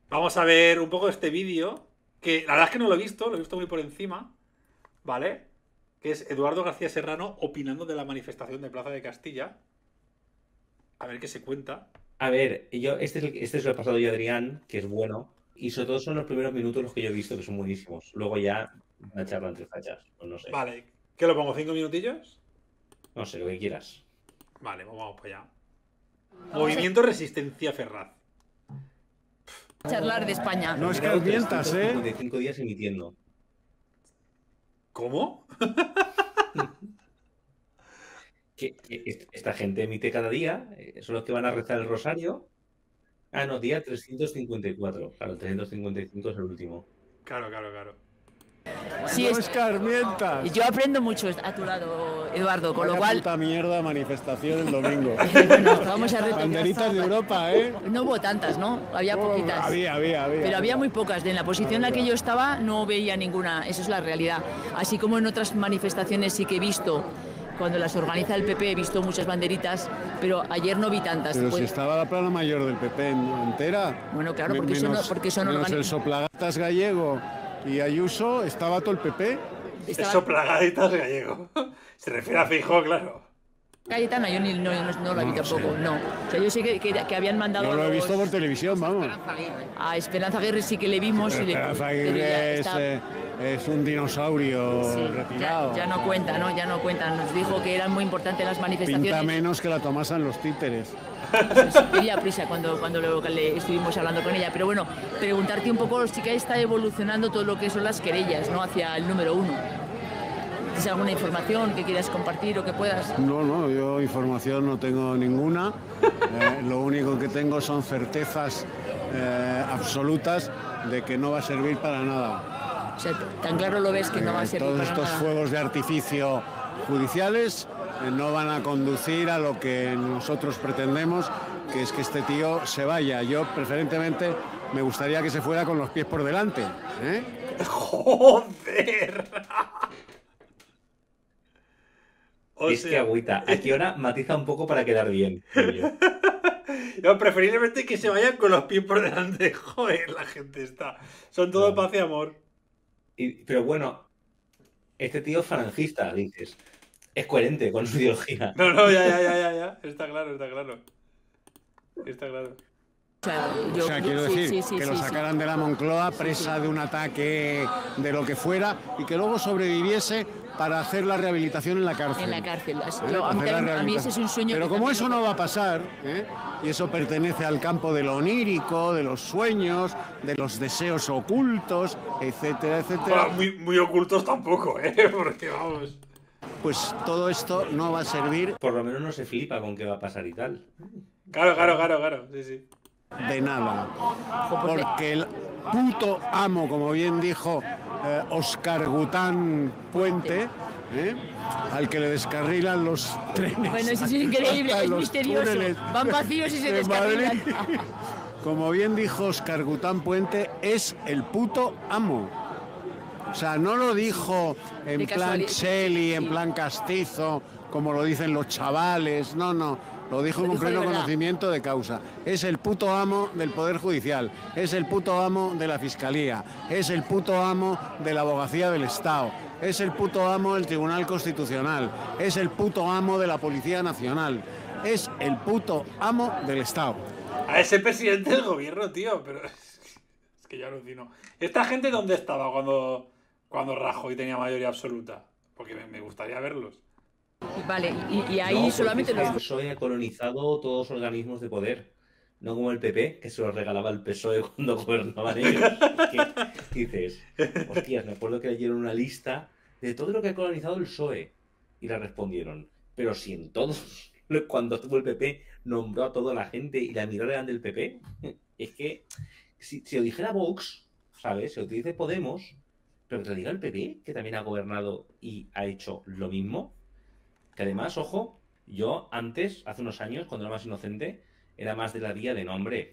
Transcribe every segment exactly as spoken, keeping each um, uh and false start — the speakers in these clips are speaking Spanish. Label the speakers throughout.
Speaker 1: Vamos a ver un poco este vídeo, que la verdad es que no lo he visto, lo he visto muy por encima, ¿vale? Que es Eduardo García Serrano opinando de la manifestación de Plaza de Castilla. A ver qué se cuenta.
Speaker 2: A ver, yo, este es el, este es lo he pasado yo a Adrián, que es bueno, y sobre todo son los primeros minutos los que yo he visto que son buenísimos. Luego ya una charla entre fachas, pues no sé,
Speaker 1: Vale, ¿qué lo pongo? ¿Cinco minutillos?
Speaker 2: no sé, lo que quieras.
Speaker 1: Vale, pues vamos para allá. Movimiento Resistencia Ferraz.
Speaker 3: Charlar de España.
Speaker 4: No
Speaker 2: Primero,
Speaker 4: escarmientas,
Speaker 2: trescientos
Speaker 4: ¿eh?
Speaker 2: cincuenta y cinco días emitiendo.
Speaker 1: ¿Cómo?
Speaker 2: Que, que est- esta gente emite cada día, eh, son los que van a rezar el rosario. Ah, no, día trescientos cincuenta y cuatro. Claro, el trescientos cincuenta y cinco es el último.
Speaker 1: Claro, claro, claro.
Speaker 3: Sí,
Speaker 4: No
Speaker 3: es-
Speaker 4: escarmientas.
Speaker 3: yo aprendo mucho a tu lado, Eduardo, con lo
Speaker 4: Vaya
Speaker 3: cual
Speaker 4: puta mierda manifestación el domingo.
Speaker 3: bueno, estábamos a reto.
Speaker 4: Banderitas de Europa, ¿eh?
Speaker 3: No hubo tantas, ¿no? Había
Speaker 4: Oh,
Speaker 3: poquitas.
Speaker 4: había, había, había.
Speaker 3: Pero había muy pocas. De en la posición en la que
Speaker 4: Había.
Speaker 3: yo estaba no veía ninguna. Esa es la realidad. Así como en otras manifestaciones sí que he visto, cuando las organiza el P P, he visto muchas banderitas, pero ayer no vi tantas.
Speaker 4: Pero
Speaker 3: Pues-
Speaker 4: si estaba la plana mayor del P P en- entera.
Speaker 3: Bueno, claro,
Speaker 4: Me-
Speaker 3: porque son-
Speaker 4: menos,
Speaker 3: porque son
Speaker 4: menos
Speaker 3: organi-
Speaker 4: el soplagatas gallego y Ayuso, estaba todo el P P.
Speaker 3: estaba-
Speaker 1: Eso plagaditas gallego. Se refiere a Feijóo, claro.
Speaker 3: Cayetana, yo ni, no, no, no la vi
Speaker 4: No lo
Speaker 3: tampoco,
Speaker 4: sé.
Speaker 3: no. O sea, yo sé que, que, que habían mandado
Speaker 4: Yo
Speaker 3: a
Speaker 4: lo he
Speaker 3: los-
Speaker 4: visto por televisión, vamos.
Speaker 3: a Esperanza Aguirre sí que le vimos. y le-
Speaker 4: Esperanza
Speaker 3: pero ya
Speaker 4: Aguirre es,
Speaker 3: está-
Speaker 4: eh, es un dinosaurio
Speaker 3: sí,
Speaker 4: retirado.
Speaker 3: ya, ya no cuenta, ¿no? Ya no cuenta. Nos dijo que eran muy importantes las
Speaker 4: Pinta
Speaker 3: manifestaciones.
Speaker 4: menos que la tomasan los títeres.
Speaker 3: Quería prisa cuando, cuando lo- le estuvimos hablando con ella. Pero bueno, preguntarte un poco, sí que está evolucionando todo lo que son las querellas, ¿no? Hacia el número uno. ¿Tienes alguna información que quieras compartir o que puedas?
Speaker 4: No, no, yo información no tengo ninguna. Eh, lo único que tengo son certezas eh, absolutas de que no va a servir para nada.
Speaker 3: O sea, tan claro lo ves que no va a
Speaker 4: Eh,
Speaker 3: servir
Speaker 4: Todos
Speaker 3: para
Speaker 4: estos
Speaker 3: nada.
Speaker 4: fuegos de artificio judiciales eh, no van a conducir a lo que nosotros pretendemos, que es que este tío se vaya. Yo preferentemente me gustaría que se fuera con los pies por delante, ¿eh?
Speaker 1: ¡Joder! O
Speaker 2: Es que
Speaker 1: sea,
Speaker 2: agüita. Aquí ahora matiza un poco para quedar bien. digo yo.
Speaker 1: yo preferiblemente que se vayan con los pies por delante. Joder, la gente está. Son todo
Speaker 2: Claro.
Speaker 1: paz y amor.
Speaker 2: Y- pero bueno, este tío es falangista, dices. Es coherente con su ideología.
Speaker 1: No, no, ya, ya, ya, ya, ya. Está claro, está claro. Está claro.
Speaker 3: O sea, yo-
Speaker 4: O sea, quiero
Speaker 3: sí,
Speaker 4: decir,
Speaker 3: sí, sí,
Speaker 4: que
Speaker 3: sí,
Speaker 4: lo
Speaker 3: sí.
Speaker 4: sacaran de la Moncloa presa de un ataque de lo que fuera y que luego sobreviviese para hacer la rehabilitación en la cárcel.
Speaker 3: En la cárcel. Así-
Speaker 4: ¿Vale?
Speaker 3: yo- a, mí,
Speaker 4: Hacer la
Speaker 3: también- a mí ese
Speaker 4: rehabilitación.
Speaker 3: es un sueño.
Speaker 4: Pero
Speaker 3: que
Speaker 4: como
Speaker 3: también
Speaker 4: eso
Speaker 3: lo-
Speaker 4: no va a pasar, ¿eh? Y eso pertenece al campo de lo onírico, de los sueños, de los deseos ocultos, etcétera, etcétera,
Speaker 1: Bueno, muy, muy ocultos tampoco, ¿eh? Porque vamos.
Speaker 4: pues todo esto no va a servir
Speaker 2: Por lo menos no se flipa con qué va a pasar y tal.
Speaker 1: Claro, claro, claro, claro. Sí, sí.
Speaker 4: de nada.
Speaker 3: Jo, pues,
Speaker 4: Porque el puto amo, como bien dijo eh, Oscar Gután Puente, ¿eh? Al que le descarrilan los trenes.
Speaker 3: Bueno, eso es increíble,
Speaker 4: hasta
Speaker 3: es
Speaker 4: los
Speaker 3: misterioso.
Speaker 4: túneles
Speaker 3: Van vacíos y se
Speaker 4: de
Speaker 3: descarrilan.
Speaker 4: Madrid. Como bien dijo Oscar Gután Puente, es el puto amo. O sea, no lo dijo en
Speaker 3: De
Speaker 4: plan
Speaker 3: casualidad.
Speaker 4: Shelley, en
Speaker 3: Sí.
Speaker 4: plan castizo, como lo dicen los chavales. No, no. Lo dijo
Speaker 3: Lo
Speaker 4: con
Speaker 3: dijo de
Speaker 4: pleno
Speaker 3: verdad.
Speaker 4: conocimiento de causa. Es el puto amo del Poder Judicial. Es el puto amo de la Fiscalía. Es el puto amo de la Abogacía del Estado. Es el puto amo del Tribunal Constitucional. Es el puto amo de la Policía Nacional. Es el puto amo del Estado.
Speaker 1: A ese presidente del gobierno, tío, pero es que yo alucino. ¿Esta gente dónde estaba cuando, cuando Rajoy tenía mayoría absoluta? Porque me, me gustaría verlos.
Speaker 3: Vale, y, y ahí
Speaker 2: No, porque
Speaker 3: solamente
Speaker 2: es que
Speaker 3: los.
Speaker 2: el P S O E ha colonizado todos los organismos de poder. No como el P P, que se los regalaba el P S O E cuando gobernaban ellos. Es que dices, hostias, me acuerdo que leyeron una lista de todo lo que ha colonizado el P S O E. Y la respondieron, pero si en todos, cuando tuvo el P P, nombró a toda la gente y la mirada eran del P P. Es que, si, si lo dijera Vox, ¿sabes? Si lo dice Podemos, pero que te lo diga el P P, que también ha gobernado y ha hecho lo mismo. Que además, ojo, yo antes, hace unos años, cuando era más inocente, era más de la vía de nombre.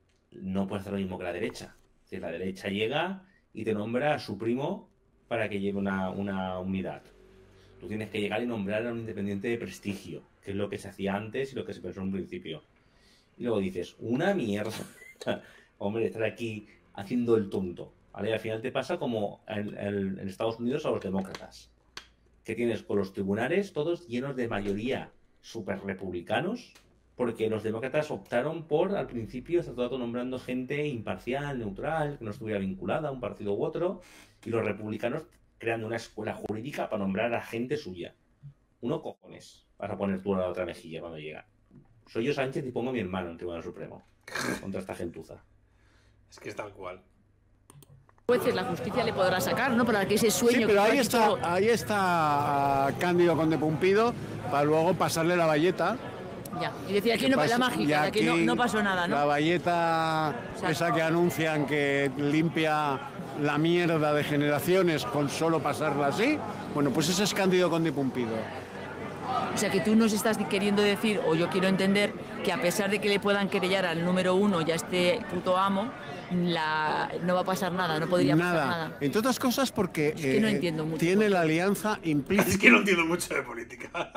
Speaker 2: No puedes hacer lo mismo que la derecha. Si la derecha llega y te nombra a su primo para que lleve una, una unidad. Tú tienes que llegar y nombrar a un independiente de prestigio, que es lo que se hacía antes y lo que se pensó en un principio. Y luego dices, una mierda. hombre, estar aquí haciendo el tonto. ¿Vale? Al final te pasa como en, en, en Estados Unidos a los demócratas, que tienes con los tribunales todos llenos de mayoría súper republicanos, porque los demócratas optaron por, al principio, estar todo el rato nombrando gente imparcial, neutral, que no estuviera vinculada a un partido u otro, y los republicanos creando una escuela jurídica para nombrar a gente suya. Uno cojones vas a poner tú a la otra mejilla cuando llega. Soy yo Sánchez y pongo a mi hermano en el Tribunal Supremo contra esta gentuza.
Speaker 1: Es que es tal cual.
Speaker 3: Jueces, la justicia le podrá sacar, ¿no? Para que ese sueño...
Speaker 4: Sí, pero
Speaker 3: que
Speaker 4: ahí está,
Speaker 3: dicho...
Speaker 4: ahí está Cándido Conde Pumpido para luego pasarle la bayeta.
Speaker 3: Ya, y decir, aquí no la mágica, aquí no, no pasó nada, ¿no?
Speaker 4: La bayeta, o sea, esa que anuncian que limpia la mierda de generaciones con solo pasarla así, bueno, pues ese es Cándido Conde Pumpido.
Speaker 3: O sea, que tú nos estás queriendo decir, o yo quiero entender, que a pesar de que le puedan querellar al número uno y a este puto amo, la... no va a pasar nada, no podría
Speaker 4: nada.
Speaker 3: pasar nada.
Speaker 4: Entre otras cosas porque
Speaker 3: es que no
Speaker 4: eh,
Speaker 3: entiendo mucho
Speaker 4: tiene la alianza implícita.
Speaker 1: Es que no entiendo mucho de política.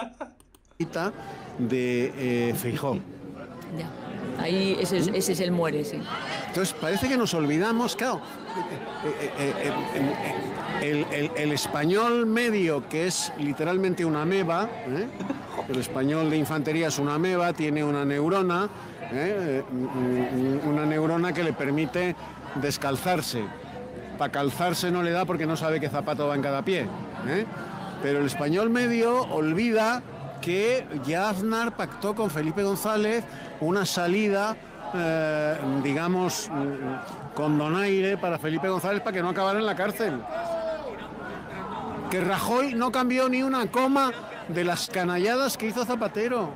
Speaker 4: de eh, Feijóo.
Speaker 3: Ya. Ahí ese es, ese es el muere, sí.
Speaker 4: Entonces parece que nos olvidamos, claro, eh, eh, eh, eh, el, el, el español medio, que es literalmente una ameba, ¿eh? El español de infantería es una ameba, tiene una neurona, ¿eh? una neurona que le permite descalzarse. Para calzarse no le da porque no sabe qué zapato va en cada pie, ¿eh? Pero el español medio olvida que ya Aznar pactó con Felipe González una salida, eh, digamos, con donaire para Felipe González para que no acabara en la cárcel. Que Rajoy no cambió ni una coma de las canalladas que hizo Zapatero.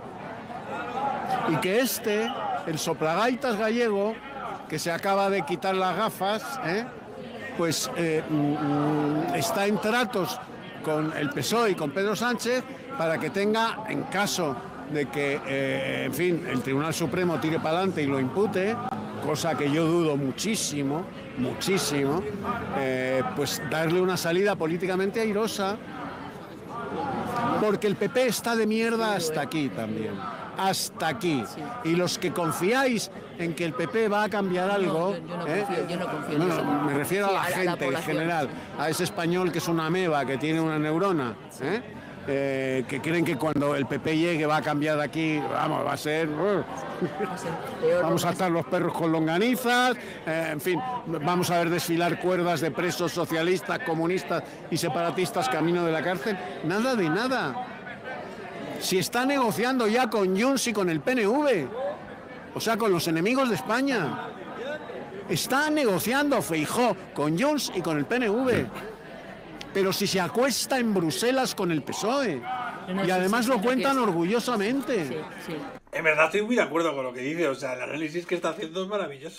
Speaker 4: Y que este, el soplagaitas gallego, que se acaba de quitar las gafas, ¿eh? pues eh, está en tratos con el P S O E y con Pedro Sánchez para que tenga, en caso de que, eh, en fin, el Tribunal Supremo tire para adelante y lo impute, cosa que yo dudo muchísimo, muchísimo, eh, pues darle una salida políticamente airosa, porque el P P está de mierda hasta aquí también, hasta aquí. Y los que confiáis en que el P P va a cambiar algo,
Speaker 3: no, yo, yo no
Speaker 4: ¿eh?
Speaker 3: confío, yo no confío
Speaker 4: no,
Speaker 3: en eso.
Speaker 4: no, me refiero
Speaker 3: Sí,
Speaker 4: a la
Speaker 3: a la-
Speaker 4: gente
Speaker 3: la
Speaker 4: en general, a ese español que es una ameba, que tiene una neurona, ¿eh? Eh, que creen que cuando el P P llegue va a cambiar de aquí, vamos, va a ser... uh,
Speaker 3: Va a ser peor,
Speaker 4: vamos a estar los perros con longanizas, eh, en fin, vamos a ver desfilar cuerdas de presos socialistas, comunistas y separatistas camino de la cárcel. Nada de nada. Si está negociando ya con Junts y con el P N V, o sea, con los enemigos de España. Está negociando Feijóo con Junts y con el P N V. Pero si se acuesta en Bruselas con el P S O E.
Speaker 3: No, no,
Speaker 4: Y
Speaker 3: sí,
Speaker 4: además
Speaker 3: sí,
Speaker 4: lo
Speaker 3: sí,
Speaker 4: cuentan
Speaker 3: que es-
Speaker 4: orgullosamente.
Speaker 3: Sí, sí.
Speaker 1: En verdad estoy muy de acuerdo con lo que dice. O sea, el análisis que está haciendo es maravilloso.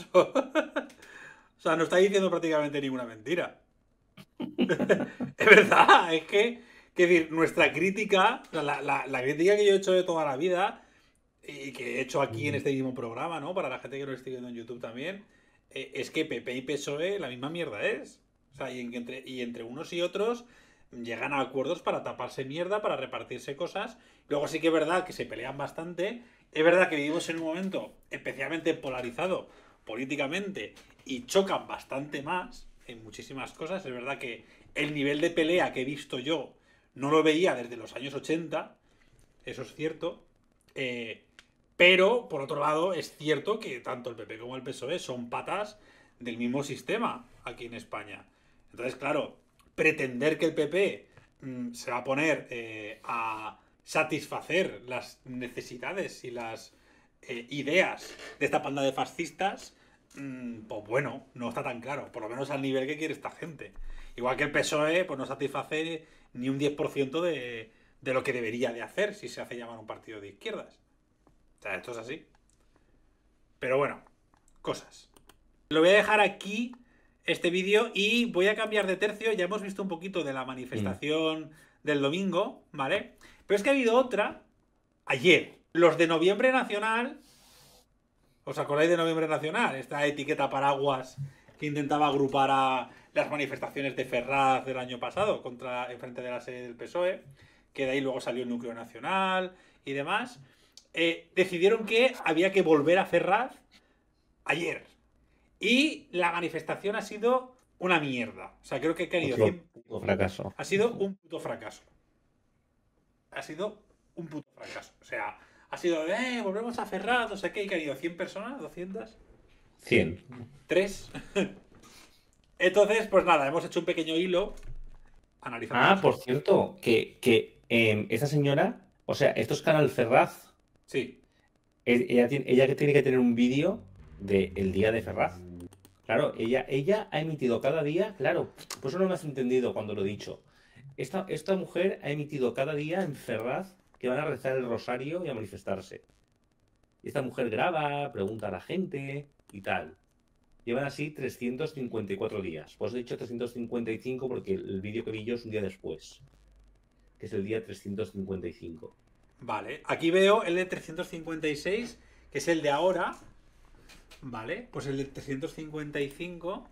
Speaker 1: O sea, no está diciendo prácticamente ninguna mentira. Es verdad, es que, que decir, nuestra crítica, o sea, la, la, la crítica que yo he hecho de toda la vida y que he hecho aquí en este mismo programa, ¿no? Para la gente que lo esté viendo en YouTube también, eh, es que P P y P S O E la misma mierda es. O sea, y, en que entre, y entre unos y otros llegan a acuerdos para taparse mierda, para repartirse cosas. Luego sí que es verdad que se pelean bastante. Es verdad que vivimos en un momento especialmente polarizado políticamente y chocan bastante más en muchísimas cosas. Es verdad que el nivel de pelea que he visto yo no lo veía desde los años ochenta. Eso es cierto. Eh, pero, por otro lado, es cierto que tanto el P P como el P S O E son patas del mismo sistema aquí en España. Entonces, claro, pretender que el P P mmm, se va a poner eh, a satisfacer las necesidades y las eh, ideas de esta panda de fascistas, mmm, pues bueno, no está tan claro, por lo menos al nivel que quiere esta gente. Igual que el P S O E pues no satisface ni un diez por ciento de, de lo que debería de hacer si se hace llamar un partido de izquierdas. O sea, esto es así. Pero bueno, cosas. Lo voy a dejar aquí este vídeo y voy a cambiar de tercio. Ya hemos visto un poquito de la manifestación mm. del domingo, ¿vale? Pero es que ha habido otra ayer. Los de Noviembre Nacional. ¿Os acordáis de Noviembre Nacional? Esta etiqueta paraguas que intentaba agrupar a las manifestaciones de Ferraz del año pasado contra, en frente de la sede del P S O E, que de ahí luego salió el Núcleo Nacional y demás. Eh, decidieron que había que volver a Ferraz ayer. Y la manifestación ha sido una mierda. O sea, creo que ha caído
Speaker 2: Otro
Speaker 1: cien...
Speaker 2: puto fracaso.
Speaker 1: Ha sido un puto fracaso. Ha sido un puto fracaso. O sea, ha sido, eh, volvemos a Ferraz, no sé qué, y que han ido cien personas, doscientas.
Speaker 2: cien.
Speaker 1: tres. Entonces, pues nada, hemos hecho un pequeño hilo analizando.
Speaker 2: Ah,
Speaker 1: las
Speaker 2: por
Speaker 1: cosas.
Speaker 2: cierto, que, que eh, esta señora, o sea, esto es Canal Ferraz.
Speaker 1: Sí.
Speaker 2: e- Ella tiene, ella que tiene que tener un vídeo del día de Ferraz. Claro, ella, ella ha emitido cada día, claro, pues eso no me has entendido cuando lo he dicho. Esta, esta mujer ha emitido cada día en Ferraz que van a rezar el rosario y a manifestarse. Y esta mujer graba, pregunta a la gente y tal. Llevan así trescientos cincuenta y cuatro días. Pues he dicho trescientos cincuenta y cinco porque el vídeo que vi yo es un día después. Que es el día trescientos cincuenta y cinco.
Speaker 1: Vale. Aquí veo el de trescientos cincuenta y seis, que es el de ahora. Vale. Pues el de trescientos cincuenta y cinco.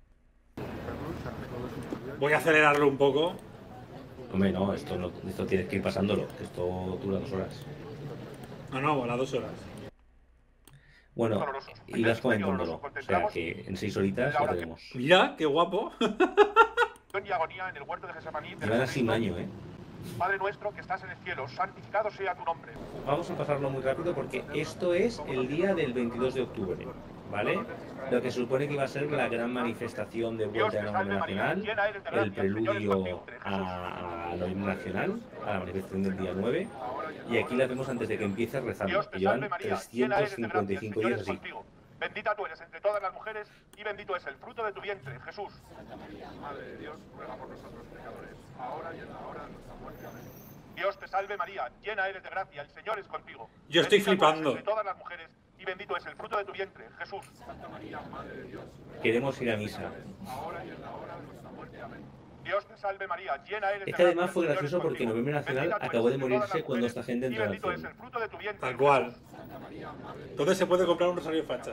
Speaker 1: Voy a acelerarlo un poco.
Speaker 2: Hombre, no, esto, no, esto tienes que ir pasándolo, que esto dura dos horas.
Speaker 1: No, no, a las dos horas.
Speaker 2: Bueno, y vas comentándolo. O sea que en seis horitas lo tenemos.
Speaker 1: Mira, qué guapo.
Speaker 5: Y agonía en el huerto de Getsemaní.
Speaker 2: Llevan así un año, ¿eh?
Speaker 5: Padre nuestro que estás en el cielo, santificado sea tu nombre.
Speaker 2: Vamos a pasarlo muy rápido porque esto es el día del veintidós de octubre, ¿vale? Lo que supone que va a ser la gran manifestación de vuelta a la Unidad Nacional, el preludio a, a la Unidad Nacional, a la manifestación del día nueve, y aquí la vemos antes de que empiece rezando,
Speaker 5: Dios
Speaker 2: que
Speaker 5: te salve
Speaker 2: llevan
Speaker 5: María, llena eres de
Speaker 2: trescientos cincuenta y
Speaker 5: gracia, el
Speaker 2: cinco
Speaker 5: Señor
Speaker 2: días
Speaker 5: es
Speaker 2: así.
Speaker 5: contigo. Bendita tú eres entre todas las mujeres y bendito es el fruto de tu vientre, Jesús. Madre de Dios, ruega por nosotros pecadores, ahora y en la hora de nuestra muerte. Amén. Dios te salve María, llena eres de gracia, el Señor es contigo.
Speaker 1: Yo estoy
Speaker 5: Bendita tú eres
Speaker 1: flipando.
Speaker 5: entre todas las mujeres y bendito es el fruto de tu vientre, Jesús. Santa María, Madre de Dios,
Speaker 2: Queremos ir a misa.
Speaker 5: ahora y en la hora de nuestra muerte. Amén. Dios te salve María, llena eres de
Speaker 2: Es que
Speaker 5: gracia,
Speaker 2: además fue
Speaker 5: el Señor
Speaker 2: gracioso
Speaker 5: es
Speaker 2: porque en
Speaker 5: contigo.
Speaker 2: Noviembre Nacional
Speaker 5: Bendita tú
Speaker 2: acabó de
Speaker 5: eres entre todas
Speaker 2: morirse
Speaker 5: las
Speaker 2: cuando
Speaker 5: mujeres
Speaker 2: esta gente
Speaker 5: y
Speaker 2: entró al
Speaker 5: bendito es
Speaker 2: cine.
Speaker 5: el fruto de tu vientre,
Speaker 1: Tal cual.
Speaker 5: Jesús.
Speaker 1: Entonces se puede comprar un rosario facha.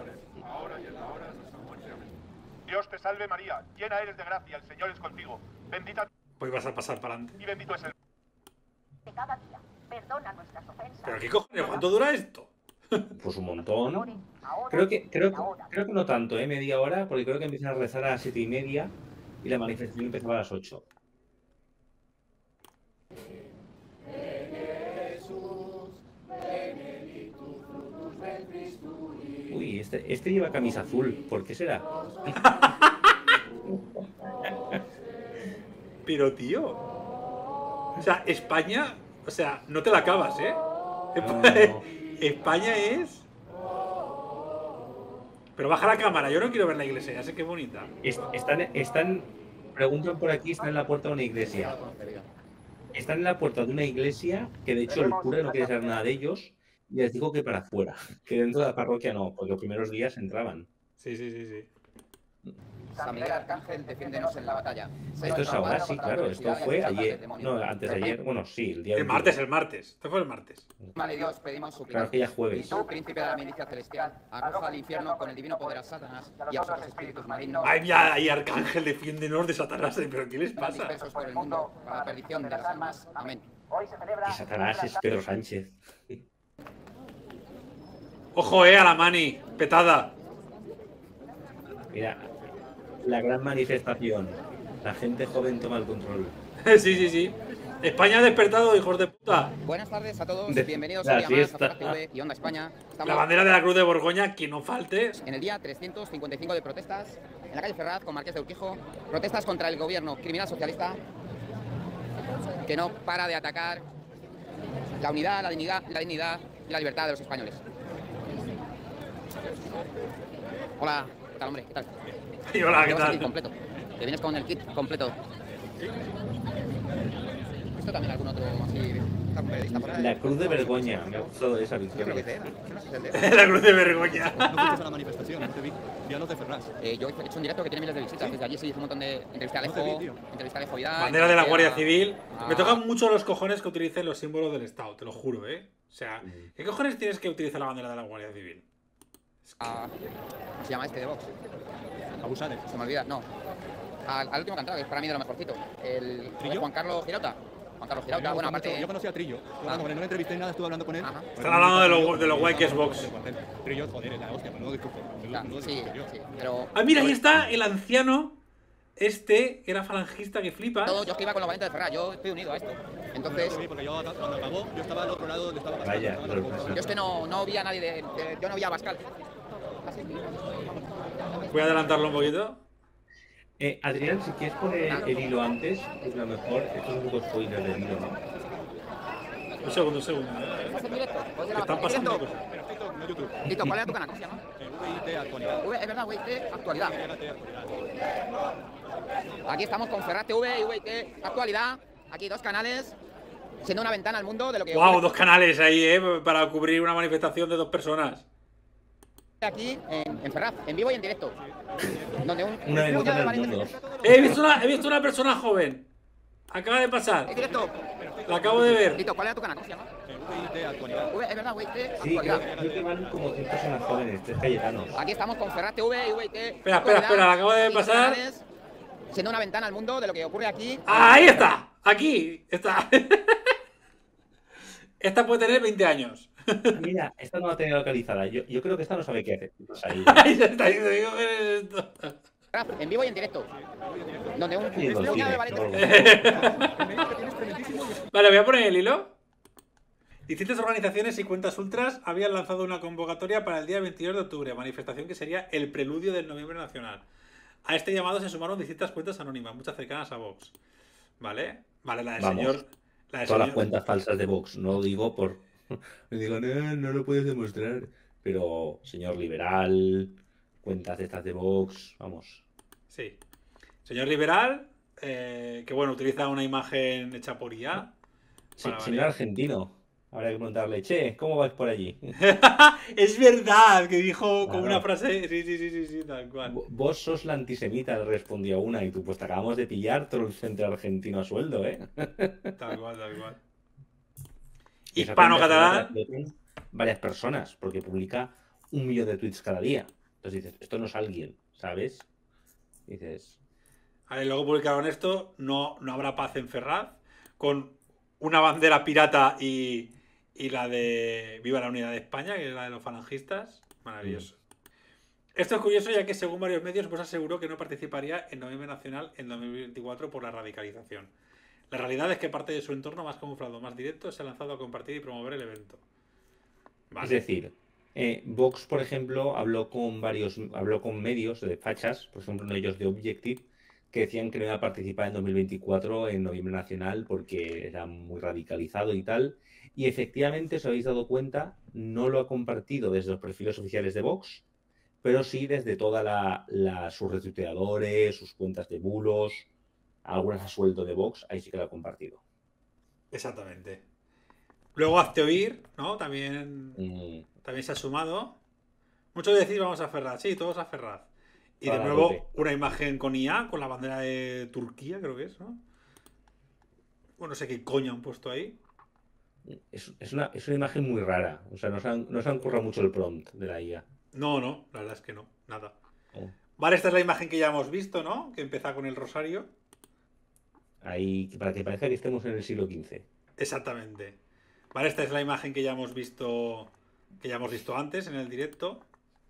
Speaker 5: Dios te salve María, llena eres de gracia, el Señor es contigo. Bendita
Speaker 1: Pues vas a pasar para adelante.
Speaker 5: y bendito es el
Speaker 6: de cada día. Perdona nuestras ofensas.
Speaker 1: ¿Pero qué cojones? ¿Cuánto dura esto?
Speaker 2: Pues un montón.
Speaker 6: Ahora
Speaker 2: Creo que, creo,
Speaker 6: y ahora.
Speaker 2: creo que no tanto, ¿eh? Media hora, porque creo que empiezan a rezar a las siete y media y la manifestación empezaba a las ocho. Uy, este, este lleva camisa azul, ¿por qué será?
Speaker 1: Pero tío. O sea, España. O sea, no te la acabas, ¿eh?
Speaker 2: No, no.
Speaker 1: España es. Pero baja la cámara, yo no quiero ver la iglesia, ya sé qué bonita.
Speaker 2: Es- Están, están, preguntan por aquí, están en la puerta de una iglesia. Están en la puerta de una iglesia que de hecho el cura no quiere saber nada de ellos y les dijo que para afuera, que dentro de la parroquia no, porque los primeros días entraban.
Speaker 1: Sí, sí, sí, sí.
Speaker 7: San Miguel Arcángel, defiéndenos en la batalla.
Speaker 2: Esto es ahora, sí, claro, esto fue ayer, no, antes de ayer, bueno, sí, el día
Speaker 1: El
Speaker 2: veintidós.
Speaker 1: martes, el martes. Esto fue el martes.
Speaker 7: Madre de Dios, pedimos su
Speaker 2: Claro
Speaker 7: piedad.
Speaker 2: que ya es
Speaker 7: Y
Speaker 2: jueves.
Speaker 7: tú, príncipe de la milicia celestial, arroja al infierno con el divino poder a Satanás y a otros espíritus malignos
Speaker 1: Ay, ya, ahí Arcángel, defiéndenos de Satanás. ¿Pero qué les
Speaker 7: que están
Speaker 1: pasa?
Speaker 7: dispersos por el mundo para la perdición de las almas. Amén.
Speaker 6: Hoy se celebra
Speaker 2: Y Satanás es Pedro Sánchez.
Speaker 1: Ojo, eh, a la mani. Petada.
Speaker 2: Mira, la gran manifestación. La gente joven toma el control.
Speaker 1: Sí, sí, sí. España ha despertado, hijos de puta.
Speaker 7: Buenas tardes a todos,
Speaker 2: De-
Speaker 7: bienvenidos
Speaker 2: la
Speaker 7: hoy a más a
Speaker 2: fiesta.
Speaker 7: Ferraz T V y Onda España.
Speaker 1: La
Speaker 7: Estamos
Speaker 1: bandera de la Cruz de Borgoña, que no falte.
Speaker 7: en el día trescientos cincuenta y cinco de protestas en la calle Ferraz con Marqués de Urquijo. Protestas contra el gobierno criminal socialista que no para de atacar la unidad, la dignidad, la dignidad y la libertad de los españoles. Hola, ¿qué tal, hombre? ¿Qué tal?
Speaker 1: Y hola, ¿qué
Speaker 7: Llevas el kit
Speaker 1: tal?
Speaker 7: completo. Te vienes con el kit completo. ¿Esto también algún otro así? ¿Algún periodista por ahí?
Speaker 2: La Cruz de Vergoña. Me ha gustado esa
Speaker 7: Yo creo que
Speaker 2: victoria.
Speaker 7: es de él. ¿No es el de él?
Speaker 1: La Cruz de Borgoña.
Speaker 8: No fuiste a la manifestación, no te vi. Vi a los de Ferraz.
Speaker 7: Eh, yo he hecho un directo que tiene miles de visitas. Desde allí se hizo un montón de entrevistas a
Speaker 8: No te vi,
Speaker 7: Alejo,
Speaker 8: tío.
Speaker 7: entrevistas a Alejo Vidal.
Speaker 1: Bandera de la
Speaker 7: entrevisté
Speaker 1: Guardia
Speaker 7: a-
Speaker 1: Civil. Me
Speaker 7: a-
Speaker 1: tocan mucho los cojones que utilicen los símbolos del Estado, te lo juro, ¿eh? O sea, ¿qué cojones tienes que utilizar la bandera de la Guardia Civil?
Speaker 7: a- ¿Cómo se llama este de Vox?
Speaker 8: Abusares.
Speaker 7: Se me olvida, no. Al, al último cantado, que es para mí de lo mejorcito. El
Speaker 8: ¿Trillo?
Speaker 7: Juan Carlos Girauta. Juan Carlos Girauta, bueno, aparte...
Speaker 8: Yo conocí a Trillo, estuve hablando con él, no le entrevisté ni nada, estuve hablando con él.
Speaker 7: Ajá.
Speaker 1: Están hablando de lo, de lo guay que es Vox.
Speaker 8: Trillo, joder, es la hostia, menudo discurso.
Speaker 7: Claro,
Speaker 8: menudo
Speaker 7: sí,
Speaker 8: discurso, tío.
Speaker 7: sí, pero...
Speaker 1: Ah, mira, ahí está el anciano. Este era falangista que flipas.
Speaker 7: Todo, yo es que iba con los valientes de Ferraz, yo estoy unido a esto. Entonces,
Speaker 8: Sí, porque yo cuando acabó, yo estaba al otro lado donde estaba Pascal,
Speaker 2: Vaya,
Speaker 8: estaba en la
Speaker 2: sorpresa.
Speaker 8: revolución.
Speaker 7: yo es que no, no vi a nadie de, de- Yo no vi a Pascal. Así.
Speaker 1: Voy a adelantarlo un poquito.
Speaker 2: Eh, Adrián, si quieres poner el hilo antes, es lo mejor. Esto es un poco spoiler del hilo, ¿no?
Speaker 1: Un segundo, un segundo.
Speaker 7: ¿Estás en directo? ¿Puedes
Speaker 1: Que
Speaker 7: grabar?
Speaker 1: están
Speaker 7: ¿En
Speaker 1: pasando
Speaker 7: directo?
Speaker 1: cosas.
Speaker 8: Pero TikTok, no YouTube.
Speaker 7: Tito, ¿cuál era tu canal? ¿Cómo se llama?
Speaker 8: Eh, V I T actualidad.
Speaker 7: V, es verdad, V I T Actualidad.
Speaker 8: V I T actualidad.
Speaker 7: Aquí estamos con Ferraz T V y V I T Actualidad. Aquí dos canales, siendo una ventana al mundo de lo que
Speaker 1: Wow,
Speaker 7: ocurre
Speaker 1: dos canales ahí, eh, para cubrir una manifestación de dos personas.
Speaker 7: aquí en, en Ferraz, en vivo y en directo. Donde un,
Speaker 2: Una
Speaker 7: un
Speaker 2: ventana
Speaker 7: de
Speaker 2: al
Speaker 7: valientes-
Speaker 2: mundo.
Speaker 1: He visto una, he visto una persona joven. Acaba de
Speaker 7: En
Speaker 1: pasar.
Speaker 7: directo.
Speaker 1: La acabo de ver.
Speaker 7: Tito, ¿cuál era tu canal? ¿Cómo se llama?
Speaker 8: Eh, V I T actualidad.
Speaker 7: V, es verdad, V I T
Speaker 2: Sí, creo,
Speaker 7: Actualidad.
Speaker 2: creo que van como cien personas jóvenes, tres cayetanos.
Speaker 7: Aquí estamos con Ferraz T V y V I T
Speaker 1: Espera, espera, espera, la acabo de
Speaker 7: Aquí dos
Speaker 1: pasar.
Speaker 7: canales, siendo una ventana al mundo de lo que ocurre aquí.
Speaker 1: Ah, ahí está. Aquí está. Esta puede tener veinte años.
Speaker 2: Mira, esta no la tenía localizada. Yo, yo creo que esta no sabe qué hacer. Pues ahí.
Speaker 1: Ahí se está diciendo, digo, ¿qué es esto?
Speaker 7: Ferraz, en vivo y en directo. Donde un,
Speaker 2: Sí,
Speaker 7: un
Speaker 2: lo
Speaker 7: de
Speaker 2: tiene,
Speaker 7: valientes-
Speaker 1: Vale, voy a poner el hilo. Distintas organizaciones y cuentas ultras habían lanzado una convocatoria para el día veintidós de octubre, manifestación que sería el preludio del Noviembre Nacional. A este llamado se sumaron distintas cuentas anónimas, muchas cercanas a Vox. ¿Vale? Vale, la del
Speaker 2: Vamos.
Speaker 1: señor... La del
Speaker 2: Todas las
Speaker 1: señor...
Speaker 2: cuentas falsas de Vox. No lo digo por. No digo, no, no lo puedes demostrar. Pero, señor liberal, cuentas de estas de Vox, vamos.
Speaker 1: Sí. Señor liberal, eh, que bueno, utiliza una imagen hecha por I A.
Speaker 2: Sí,
Speaker 1: Para
Speaker 2: señor
Speaker 1: variar.
Speaker 2: argentino. Habrá que preguntarle, che, ¿cómo vais por allí?
Speaker 1: Es verdad, que dijo con
Speaker 2: Claro.
Speaker 1: una frase... Sí, sí, sí, sí, sí, tal cual.
Speaker 2: V- Vos sos la antisemita, le respondió una. Y tú, pues te acabamos de pillar todo el centro argentino a sueldo, ¿eh?
Speaker 1: Tal cual, tal cual.
Speaker 2: Y esa
Speaker 1: Hispano-catalán.
Speaker 2: cuenta se la hacen varias personas, porque publica un millón de tweets cada día. Entonces dices, esto no es alguien, ¿sabes? Dices,
Speaker 1: Vale, luego publicaron esto, no, no habrá paz en Ferraz, con una bandera pirata y, y la de Viva la Unidad de España, que es la de los falangistas. Maravilloso. Esto es curioso ya que según varios medios pues aseguró que no participaría en Noviembre Nacional en dos mil veinticuatro por la radicalización. La realidad es que parte de su entorno más camuflado, más directo, se ha lanzado a compartir y promover el evento. Vale.
Speaker 2: es decir, eh, Vox, por ejemplo, habló con varios, habló con medios de fachas, por ejemplo, uno de ellos de Objective, que decían que no iba a participar en dos mil veinticuatro en Noviembre Nacional porque era muy radicalizado y tal. Y efectivamente, os habéis dado cuenta, no lo ha compartido desde los perfiles oficiales de Vox, pero sí desde toda la, la- sus retuiteadores, sus cuentas de bulos, algunas a sueldo de Vox, ahí sí que lo ha compartido.
Speaker 1: Exactamente. Luego Hazte Oír, ¿no? También,
Speaker 2: Mm,
Speaker 1: también se ha sumado. Muchos decís vamos a Ferraz, sí, todos a Ferraz. Y de
Speaker 2: Para
Speaker 1: nuevo
Speaker 2: tope.
Speaker 1: una imagen con I A, con la bandera de Turquía, creo que es, ¿no? Bueno, no sé qué coño han puesto ahí.
Speaker 2: es, es una, es una imagen muy rara, o sea, no se han, no se han currado mucho el prompt de la I A.
Speaker 1: No, no, la verdad es que no, nada.
Speaker 2: Oh.
Speaker 1: Vale, esta es la imagen que ya hemos visto, ¿no? Que empieza con el rosario.
Speaker 2: Ahí, para que parezca que estemos en el siglo quince.
Speaker 1: Exactamente. Vale, esta es la imagen que ya hemos visto que ya hemos visto antes en el directo.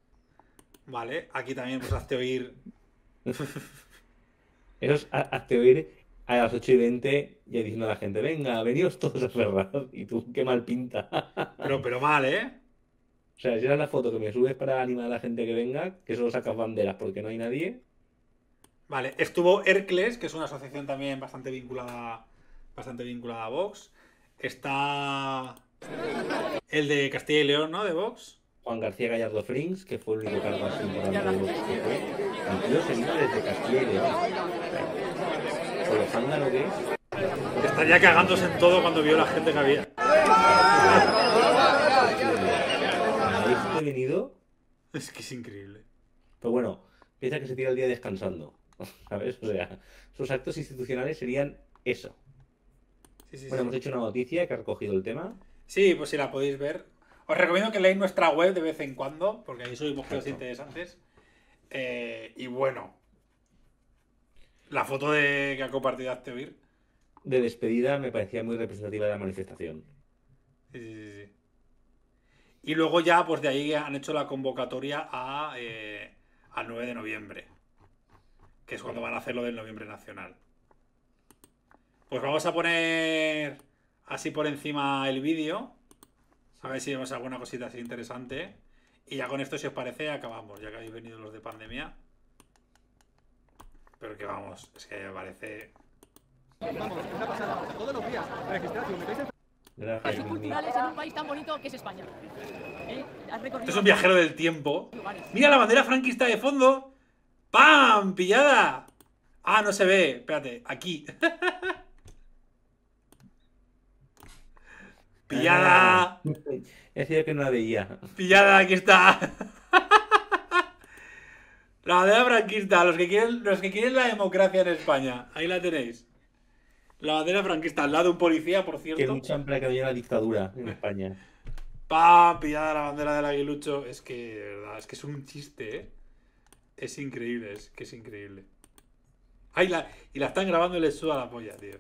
Speaker 1: Vale, aquí también pues Hazte Oír.
Speaker 2: Eso es ha- hazte oír a las ocho y veinte ya diciendo a la gente, venga, veníos todos a Ferraz. Y tú, qué mal pinta.
Speaker 1: Pero, pero mal, ¿eh?
Speaker 2: O sea, si era la foto que me subes para animar a la gente que venga, que solo sacas banderas porque no hay nadie.
Speaker 1: Vale, estuvo Hercles, que es una asociación también bastante vinculada, bastante vinculada a Vox. Está el de Castilla y León, ¿no? De Vox.
Speaker 2: Juan García Gallardo Frings, que fue el único cargo así importante de Vox que fue. El tío se vino desde Castilla y León. Con lo zángano que es.
Speaker 1: Estaría cagándose en todo cuando vio la gente que había.
Speaker 2: ¿Habéis venido?
Speaker 1: Es que es increíble.
Speaker 2: Pero bueno, piensa que se tira el día descansando. ¿Sabes? O sea, sus actos institucionales serían eso.
Speaker 1: Sí, sí,
Speaker 2: Bueno,
Speaker 1: sí.
Speaker 2: hemos hecho una noticia que ha recogido el tema.
Speaker 1: Sí, pues si la podéis ver. Os recomiendo que leáis nuestra web de vez en cuando, porque ahí subimos cosas
Speaker 2: Exacto.
Speaker 1: interesantes. Eh, y bueno, la foto de que ha compartido Hazte Oír.
Speaker 2: de despedida me parecía muy representativa de la manifestación.
Speaker 1: Sí, sí, sí, sí. Y luego ya, pues de ahí han hecho la convocatoria a, eh, al nueve de noviembre. Que es cuando van a hacer lo del noviembre nacional. Pues vamos a poner así por encima el vídeo. A ver si vemos alguna cosita así interesante. Y ya con esto, si os parece, acabamos. Ya que habéis venido los de pandemia. Pero que vamos, es que me parece...
Speaker 8: Vamos, una pasada. Todos los días. Registración, metéis el...
Speaker 3: Pasos culturales en un país tan bonito que es España. ¿Eh? Has recorrido-
Speaker 1: Esto es un viajero del tiempo. ¡Mira la bandera franquista de fondo! ¡Pam! ¡Pillada! Ah, no se ve. Espérate, aquí. ¡Pillada!
Speaker 2: Es decir, que no la veía.
Speaker 1: ¡Pillada! Aquí está. La bandera franquista. Los que quieren, los que quieren la democracia en España. Ahí la tenéis. La bandera franquista. Al lado de un policía, por
Speaker 2: Que
Speaker 1: cierto.
Speaker 2: luchan para que no haya la dictadura en España.
Speaker 1: ¡Pam! Pillada la bandera del aguilucho. Es que, de verdad, es que es un chiste, ¿eh? Es increíble, es que es increíble. Ay, la, y la están grabando y les suda la polla, tío.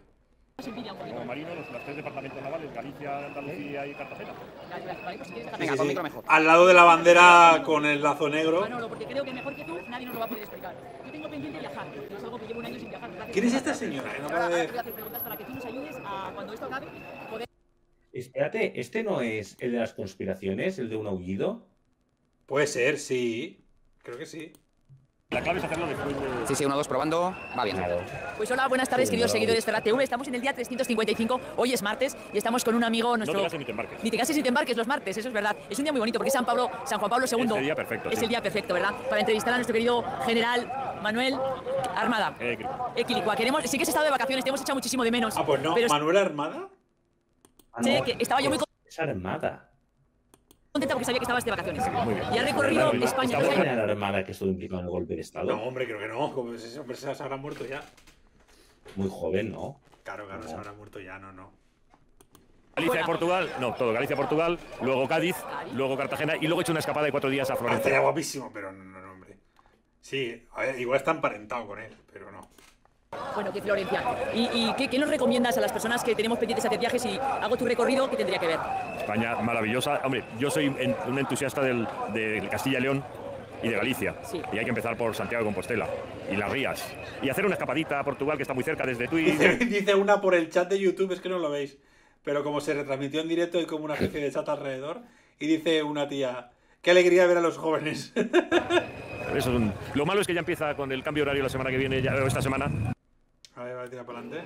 Speaker 8: Los marinos, los, los tres departamentos navales, Galicia, Andalucía y Cartagena.
Speaker 7: Venga, con micro mejor.
Speaker 1: Al lado de la bandera con el lazo negro.
Speaker 3: Manolo, porque creo que mejor que tú nadie nos lo va a poder explicar. Yo tengo pendiente viajar, que es algo que llevo un año sin viajar.
Speaker 1: ¿Quién es esta señora? Que no
Speaker 3: Ahora,
Speaker 1: para
Speaker 3: ahora
Speaker 1: de...
Speaker 3: te voy a hacer preguntas para que tú nos ayudes a, cuando esto acabe, poder...
Speaker 2: Espérate, ¿este no es el de las conspiraciones? ¿El de un aullido?
Speaker 1: Puede ser, sí. Creo que sí.
Speaker 8: La clave es hacerlo después de...
Speaker 7: Sí, sí, uno, dos, probando. Va bien.
Speaker 2: Claro.
Speaker 3: Pues hola, buenas tardes,
Speaker 2: Sí,
Speaker 3: queridos
Speaker 2: no,
Speaker 3: seguidores de Ferrat T V. Estamos en el día trescientos cincuenta y cinco, hoy es martes, y estamos con un amigo
Speaker 8: No
Speaker 3: nuestro...
Speaker 8: te cases ni te embarques.
Speaker 3: Ni te cases ni te embarques los martes, eso es verdad. Es un día muy bonito porque es San Pablo, San Juan Pablo segundo.
Speaker 8: Es el día perfecto,
Speaker 3: Es
Speaker 8: sí.
Speaker 3: el día perfecto, ¿verdad? Para entrevistar a nuestro querido general Manuel Armada.
Speaker 8: Eh, Crico.
Speaker 3: Equilicua. Queremos, sí que has estado de vacaciones, te hemos echado muchísimo de menos.
Speaker 1: Ah, pues no.
Speaker 3: Pero
Speaker 1: ¿Manuel Armada?
Speaker 2: Ah,
Speaker 3: sé
Speaker 2: no,
Speaker 3: que estaba yo muy
Speaker 2: es Armada.
Speaker 3: contenta porque sabía que estabas de vacaciones.
Speaker 8: Muy bien.
Speaker 3: Y ha recorrido
Speaker 8: Claro,
Speaker 3: España.
Speaker 8: estamos
Speaker 3: O sea,
Speaker 2: ¿No era la Armada que estuvo implicado en el golpe de Estado?
Speaker 1: No, hombre, creo que no. Como ese hombre se habrá muerto ya.
Speaker 2: Muy joven, ¿no?
Speaker 1: Claro, claro, se habrá muerto ya, no, no.
Speaker 8: Galicia y Portugal, no, todo. Galicia, Portugal, luego Cádiz, luego Cartagena y luego he hecho una escapada de cuatro días a
Speaker 1: Ah, estaría
Speaker 8: Florencia.
Speaker 1: guapísimo, pero no, no, no, hombre. Sí, a ver, igual está emparentado con él, pero no.
Speaker 3: Bueno, que Florencia. ¿Y, y qué, qué nos recomiendas a las personas que tenemos pendientes hacer viajes y hago tu recorrido? ¿Qué tendría que ver?
Speaker 8: España maravillosa. Hombre, yo soy en- un entusiasta del, de Castilla y León y de Galicia.
Speaker 3: Sí.
Speaker 8: Y hay que empezar por Santiago de Compostela y Las Rías. Y hacer una escapadita a Portugal, que está muy cerca desde
Speaker 1: Dice,
Speaker 8: Tui.
Speaker 1: dice una por el chat de YouTube, es que no lo veis. Pero como se retransmitió en directo, hay como una especie de chat alrededor. Y dice una tía, qué alegría ver a los jóvenes.
Speaker 8: Eso es un- Lo malo es que ya empieza con el cambio horario la semana que viene, ya, o esta semana.
Speaker 1: A ver, va a tirar para adelante.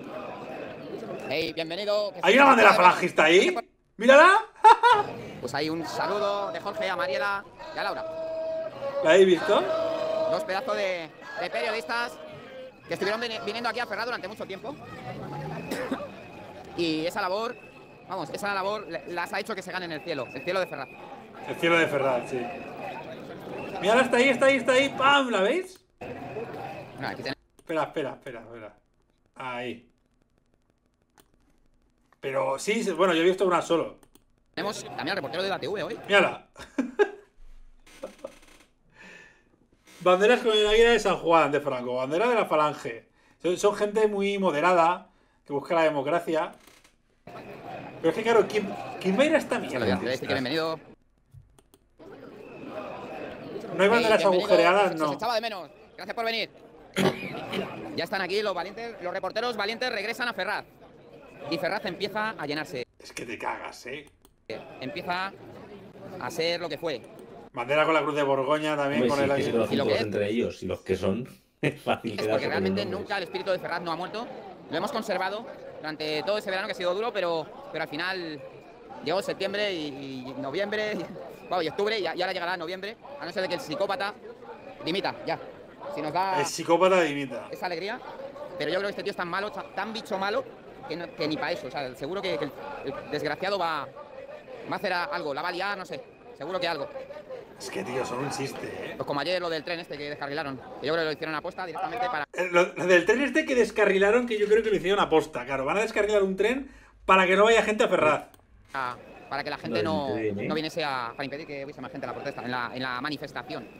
Speaker 7: Hey, bienvenido. que
Speaker 1: ¿Hay
Speaker 7: sí,
Speaker 1: una bandera
Speaker 7: gracias.
Speaker 1: falangista ahí? ¡Mírala!
Speaker 7: Pues hay un saludo de Jorge a Mariela y a Laura.
Speaker 1: ¿La habéis visto?
Speaker 7: Dos pedazos de, de periodistas que estuvieron vini- viniendo aquí a Ferrat durante mucho tiempo. Y esa labor, vamos, esa labor le- las ha hecho que se ganen el cielo, el cielo de Ferrat.
Speaker 1: El cielo de Ferrat, sí. Mírala, está ahí, está ahí, está ahí. ¡Pam! ¿La veis?
Speaker 7: No, aquí tenemos.
Speaker 1: Espera, espera, espera, espera. Ahí. Pero sí, sí, bueno, yo he visto una solo.
Speaker 7: Tenemos también al reportero de la T V hoy.
Speaker 1: Mírala. Banderas con el águila de San Juan de Franco. Bandera de la Falange. Son, son gente muy moderada que busca la democracia. Pero es que claro, ¿quién, quién va a ir a esta
Speaker 7: Se lo voy a
Speaker 1: mierda?
Speaker 7: hacer, decir que bienvenido.
Speaker 1: No hay banderas
Speaker 7: Hey, bienvenido,
Speaker 1: agujereadas,
Speaker 7: se-
Speaker 1: no.
Speaker 7: Se os echaba de menos. Gracias por venir. Ya están aquí los valientes, los reporteros valientes regresan a Ferrat. Y Ferrat empieza a llenarse.
Speaker 1: Es que te cagas, ¿eh?
Speaker 7: Empieza a ser lo que fue.
Speaker 1: Bandera con la cruz de Borgoña también,
Speaker 2: Hombre,
Speaker 1: con
Speaker 2: sí,
Speaker 1: el
Speaker 2: que se
Speaker 1: águila.
Speaker 2: conocen
Speaker 7: ¿Y lo que
Speaker 2: todos
Speaker 7: es?
Speaker 2: entre ellos. Y los que son, es fácil
Speaker 7: Es
Speaker 2: quedarse
Speaker 7: porque
Speaker 2: con
Speaker 7: realmente
Speaker 2: los nombres.
Speaker 7: nunca el espíritu de Ferrat no ha muerto. Lo hemos conservado durante todo ese verano que ha sido duro, pero, pero al final llegó septiembre y, y noviembre, y, bueno, y octubre, y, y ahora llegará noviembre, a no ser de que el psicópata dimita, ya. Si nos da
Speaker 1: El psicópata dimita.
Speaker 7: esa alegría, pero yo creo que este tío es tan malo, tan, tan bicho malo, que, no- que ni para eso. O sea, seguro que, que el, el desgraciado va, va a hacer a- algo, la va a liar, no sé, seguro que algo.
Speaker 1: Es que, tío, son un chiste, ¿eh?
Speaker 7: Pues como ayer lo del tren este que descarrilaron, que yo creo que lo hicieron a posta directamente para...
Speaker 1: Eh, Lo, lo del tren este que descarrilaron, que yo creo que lo hicieron aposta. Claro, van a descarrilar un tren para que no vaya gente a Ferrat.
Speaker 7: para que la gente
Speaker 2: Lo
Speaker 7: no,
Speaker 2: del tren, ¿eh?
Speaker 7: no viniese a... para impedir que hubiese más gente en la protesta, en la, en la manifestación.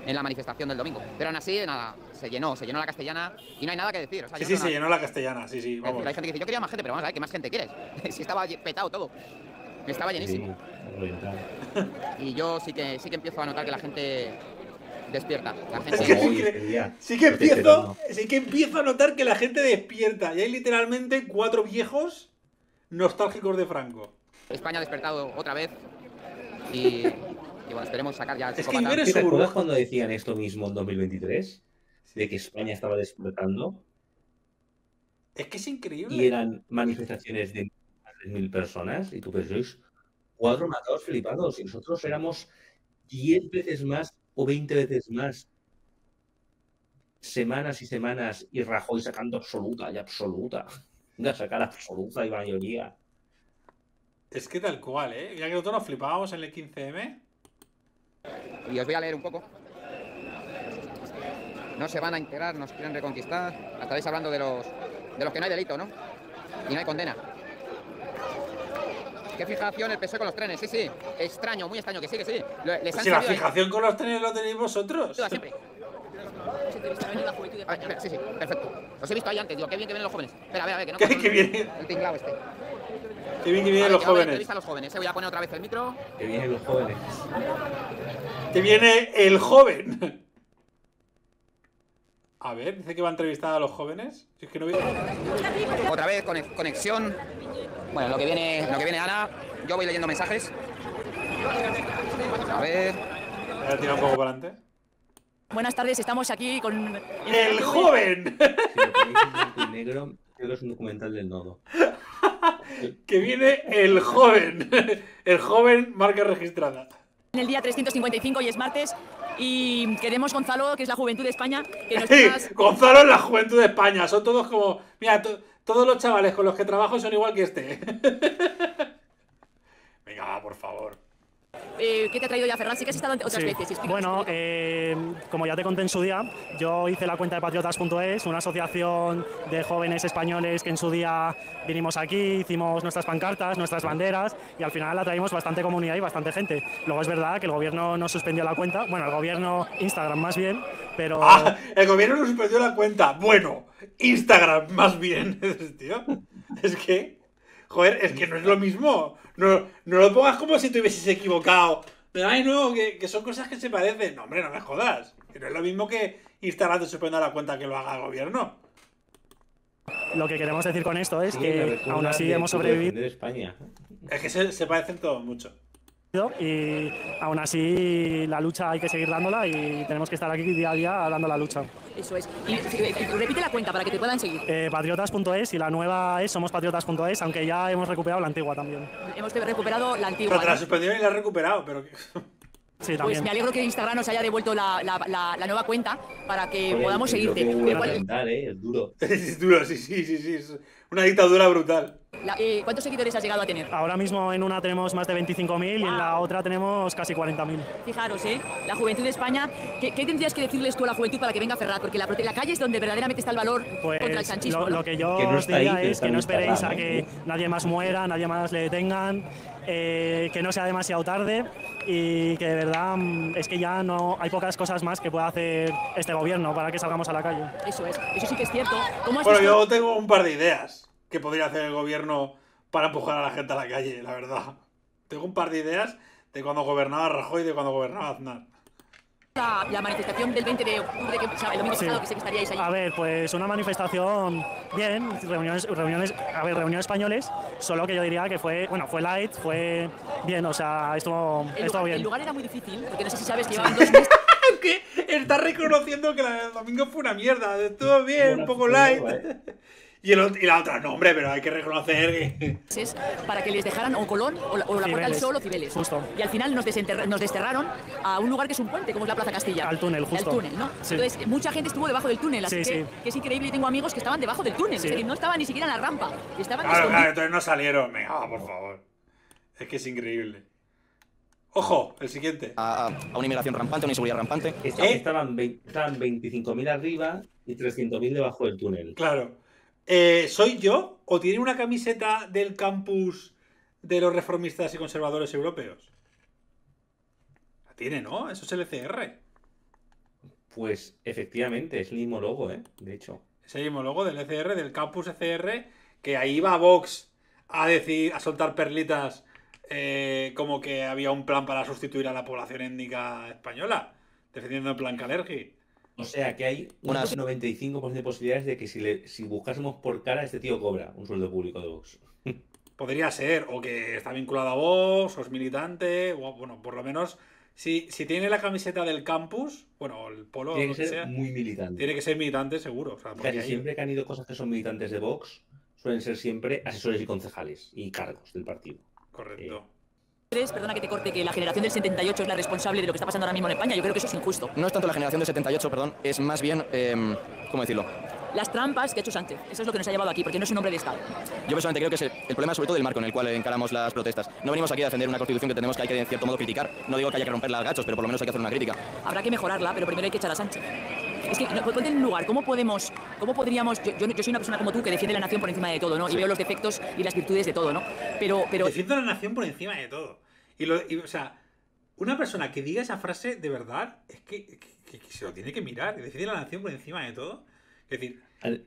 Speaker 7: en la manifestación del domingo. Pero aún así, nada, se llenó, se llenó la Castellana y no hay nada que decir. O sea,
Speaker 1: Sí,
Speaker 7: yo
Speaker 1: sí,
Speaker 7: no
Speaker 1: se
Speaker 7: tengo
Speaker 1: llenó la Castellana, sí, sí,
Speaker 7: nada-
Speaker 1: vamos.
Speaker 7: Hay gente que dice, yo quería más gente, pero vamos a ver, ¿qué más gente quieres? Si estaba petado todo. Estaba llenísimo. Y yo sí que, sí que empiezo a notar que la gente despierta. La gente...
Speaker 1: Es que sí
Speaker 2: Hoy,
Speaker 1: que,
Speaker 2: este día.
Speaker 1: sí que
Speaker 2: Este
Speaker 1: empiezo,
Speaker 2: verano.
Speaker 1: sí que empiezo a notar que la gente despierta. Y hay literalmente cuatro viejos nostálgicos de Franco.
Speaker 7: España ha despertado otra vez y, y bueno, esperemos sacar ya el
Speaker 1: Es que
Speaker 7: psicópata.
Speaker 1: Iber es
Speaker 2: ¿Te
Speaker 1: su
Speaker 2: acuerdas
Speaker 1: burbuja.
Speaker 2: cuando decían esto mismo en dos mil veintitrés? De que España estaba despertando
Speaker 1: Es que es
Speaker 2: y
Speaker 1: increíble.
Speaker 2: eran manifestaciones de más de mil personas y tú pues sois cuatro matados flipados y nosotros éramos diez veces más o veinte veces más. Semanas y semanas y Rajoy sacando absoluta y absoluta. Una sacar absoluta y mayoría.
Speaker 1: Es que tal cual, ¿eh? Ya que nosotros nos flipábamos en el quince eme.
Speaker 7: Y os voy a leer un poco. No se van a integrar, nos quieren reconquistar. Estaréis hablando de los, de los que no hay delito, ¿no? Y no hay condena. ¿Qué fijación el P S O E con los trenes? Sí, sí. Extraño, muy extraño, que sí, que sí. Lo- Les han
Speaker 1: Si la
Speaker 7: servido ahí-
Speaker 1: fijación con los trenes lo tenéis vosotros.
Speaker 7: Toda siempre. A ver, sí, sí, perfecto. Los he visto ahí antes, digo, qué bien que vienen los jóvenes. Espera, a ver, a ver, que no.
Speaker 1: Qué- qué bien.
Speaker 7: El tinglao este.
Speaker 1: Qué bien que
Speaker 7: A
Speaker 1: vienen
Speaker 7: ver,
Speaker 1: los
Speaker 7: que ahora
Speaker 1: jóvenes.
Speaker 7: entrevista a los jóvenes. eh. Voy a poner otra vez el micro.
Speaker 2: Que vienen los jóvenes.
Speaker 1: Que viene el joven. A ver, dice que va a entrevistar a los jóvenes. Si es que no veo.
Speaker 7: Otra vez, conex- conexión. Bueno, lo que viene, lo que viene Ana. Yo voy leyendo mensajes. A ver.
Speaker 1: Voy a tirar un poco para adelante.
Speaker 3: Buenas tardes, estamos aquí con...
Speaker 1: ¡El joven!
Speaker 2: Si lo tenéis en blanco y negro, creo que es un documental del nodo.
Speaker 1: Que viene el joven. El joven marca registrada.
Speaker 3: En el día trescientos cincuenta y cinco y es martes y queremos, Gonzalo, que es la Juventud de España, que nos
Speaker 1: ¡Ey!
Speaker 3: digas...
Speaker 1: Gonzalo es la juventud de España. Son todos como. Mira, to- todos los chavales con los que trabajo son igual que este. Venga, va, por favor.
Speaker 3: eh, ¿Qué te ha traído ya Ferran? Sí que has estado otras
Speaker 9: Sí.
Speaker 3: veces. Explícanos,
Speaker 9: Bueno,
Speaker 3: explícanos.
Speaker 9: eh, como ya te conté en su día, yo hice la cuenta de patriotas punto es, una asociación de jóvenes españoles que en su día vinimos aquí, hicimos nuestras pancartas, nuestras banderas y al final atraímos bastante comunidad y bastante gente. Luego es verdad que el gobierno nos suspendió la cuenta, bueno, el gobierno Instagram más bien, pero...
Speaker 1: Ah, el gobierno nos suspendió la cuenta. Bueno, Instagram más bien. Tío, es que. Joder, es que no es lo mismo. No, no lo pongas como si te hubieses equivocado. De, ay, no, que, que son cosas que se parecen. No, hombre, no me jodas. Que no es lo mismo que Instagram te suspenda la cuenta que lo haga el gobierno.
Speaker 9: Lo que queremos decir con esto es
Speaker 2: Sí, la
Speaker 9: que
Speaker 2: recuerda
Speaker 9: aún así
Speaker 2: de
Speaker 9: hemos
Speaker 2: Club de
Speaker 9: sobrevivido
Speaker 2: Defender España.
Speaker 1: Es que se, se parecen todos mucho.
Speaker 9: y aún así la lucha hay que seguir dándola y tenemos que estar aquí día a día dando la lucha.
Speaker 3: Eso es. Y, eh, repite la cuenta para que te puedan seguir.
Speaker 9: Eh, patriotas punto es y la nueva es somos patriotas punto es, aunque ya hemos recuperado la antigua también.
Speaker 3: Hemos recuperado la antigua.
Speaker 1: Pero te la
Speaker 3: ¿no?
Speaker 1: suspendieron y la has recuperado, pero. que-
Speaker 9: Sí,
Speaker 3: Pues
Speaker 9: también.
Speaker 3: me alegro que Instagram nos haya devuelto la, la, la, la nueva cuenta para que
Speaker 2: Oye,
Speaker 3: podamos
Speaker 2: es lo
Speaker 3: seguirte.
Speaker 2: que me vuelve
Speaker 3: Eh,
Speaker 2: a
Speaker 3: ¿cuál-
Speaker 2: reventar, ¿eh? Es duro.
Speaker 1: Es duro, sí, sí, sí, sí. Es una dictadura brutal.
Speaker 3: la- eh, ¿Cuántos seguidores has llegado a tener?
Speaker 9: Ahora mismo en una tenemos más de veinticinco mil y en la otra tenemos casi cuarenta mil.
Speaker 3: Fijaros, ¿eh? La Juventud de España. ¿Qué, qué tendrías que decirles tú a la juventud para que venga a Ferrat? Porque la, prote- la calle es donde verdaderamente está el valor
Speaker 9: Pues
Speaker 3: contra el sanchismo.
Speaker 9: lo,
Speaker 3: ¿no?
Speaker 9: lo que yo
Speaker 2: Que no
Speaker 9: os
Speaker 2: está ahí,
Speaker 9: diría
Speaker 2: pero
Speaker 9: es
Speaker 2: está
Speaker 9: que
Speaker 2: en
Speaker 9: no esperéis
Speaker 2: Instagram,
Speaker 9: a que
Speaker 2: ¿eh?
Speaker 9: nadie más muera, nadie más le detengan, eh, que no sea demasiado tarde y que de verdad mm, es que ya no hay pocas cosas más que pueda hacer este gobierno para que salgamos a la calle.
Speaker 3: Eso es, eso sí que es cierto. ¿Cómo has
Speaker 1: Bueno,
Speaker 3: visto-
Speaker 1: yo tengo un par de ideas que podría hacer el gobierno para empujar a la gente a la calle, la verdad. Tengo un par de ideas de cuando gobernaba Rajoy y de cuando gobernaba Aznar.
Speaker 3: la, la manifestación del veinte de octubre, que, o sea, el domingo
Speaker 9: Sí.
Speaker 3: pasado, que sé que estaríais ahí?
Speaker 9: A ver, pues una manifestación bien, reuniones, reuniones, a ver, reuniones españoles, solo que yo diría que fue, bueno, fue light, fue bien, o sea, estuvo,
Speaker 3: el,
Speaker 9: estuvo
Speaker 3: lugar,
Speaker 9: bien.
Speaker 3: el lugar era muy difícil, porque no sé si sabes que llevaban dos meses.
Speaker 1: Es que está reconociendo que la del domingo fue una mierda. Estuvo bien, un poco light. Y, el, ot- y la otra, no, hombre, pero hay que reconocer que.
Speaker 3: meses para que les dejaran o Colón o la, o la Puerta del
Speaker 9: Cibeles,
Speaker 3: Sol o Cibeles.
Speaker 9: justo.
Speaker 3: Y al final nos, desenterra- nos desterraron a un lugar que es un puente, como es la Plaza Castilla.
Speaker 9: Al túnel, justo.
Speaker 3: Al túnel, ¿no?
Speaker 9: Sí.
Speaker 3: Entonces, mucha gente estuvo debajo del túnel, así
Speaker 9: Sí,
Speaker 3: que,
Speaker 9: sí.
Speaker 3: que es increíble. Y tengo amigos que estaban debajo del túnel,
Speaker 9: Sí.
Speaker 3: es decir, no estaban ni siquiera en la rampa. Estaban
Speaker 1: Claro,
Speaker 3: escondidos.
Speaker 1: claro, entonces no salieron. Venga, va, por favor. Es que es increíble. Ojo, el siguiente.
Speaker 7: A, a una inmigración rampante, una inseguridad rampante.
Speaker 2: Est-
Speaker 1: ¿Eh?
Speaker 2: Estaban, vein- estaban veinticinco mil arriba y trescientos mil debajo del túnel.
Speaker 1: Claro. Eh, ¿Soy yo o tiene una camiseta del campus de los reformistas y conservadores europeos? La tiene, ¿no? Eso es L C R.
Speaker 2: Pues efectivamente, es el mismo logo, ¿eh? De hecho.
Speaker 1: Es el mismo logo del E C R, del Campus E C R, que ahí va Vox a decir, a soltar perlitas eh, como que había un plan para sustituir a la población étnica española, defendiendo el plan Kalergi.
Speaker 2: O sea que hay un noventa y cinco por ciento de posibilidades de que si, le, si buscásemos por cara, este tío cobra un sueldo público de Vox.
Speaker 1: Podría ser, o que está vinculado a Vox, o es militante, o bueno, por lo menos, si, si tiene la camiseta del campus, bueno, el polo,
Speaker 2: tiene
Speaker 1: lo
Speaker 2: que
Speaker 1: que
Speaker 2: ser
Speaker 1: sea,
Speaker 2: muy militante.
Speaker 1: Tiene que ser militante, seguro. O sea,
Speaker 2: Casi
Speaker 1: ahí...
Speaker 2: siempre que han ido cosas que son militantes de Vox, suelen ser siempre asesores y concejales y cargos del partido.
Speaker 1: Correcto.
Speaker 2: Eh,
Speaker 3: Perdona que te corte, que la generación del setenta y ocho es la responsable de lo que está pasando ahora mismo en España. Yo creo que eso es injusto.
Speaker 10: No es tanto la generación del setenta y ocho, perdón, es más bien, eh, ¿cómo decirlo?
Speaker 3: Las trampas que ha hecho Sánchez. Eso es lo que nos ha llevado aquí, porque no es un hombre de Estado.
Speaker 10: Yo personalmente creo que es el, el problema sobre todo del marco en el cual encaramos las protestas. No venimos aquí a defender una constitución que tenemos que hay que en cierto modo criticar. No digo que haya que romperla a gachos, pero por lo menos hay que hacer una crítica.
Speaker 3: Habrá que mejorarla, pero primero hay que echar a Sánchez. Es que, no, ponte en un lugar, ¿cómo podemos, cómo podríamos, yo, yo, yo soy una persona como tú que defiende la nación por encima de todo, ¿no? Y
Speaker 1: Sí.
Speaker 3: veo los defectos y las virtudes de todo, ¿no? Pero, pero...
Speaker 1: Defiendo la nación por encima de todo. Y, lo, y, o sea, una persona que diga esa frase de verdad es que, que, que, que se lo tiene que mirar. Defiende la nación por encima de todo. Es decir...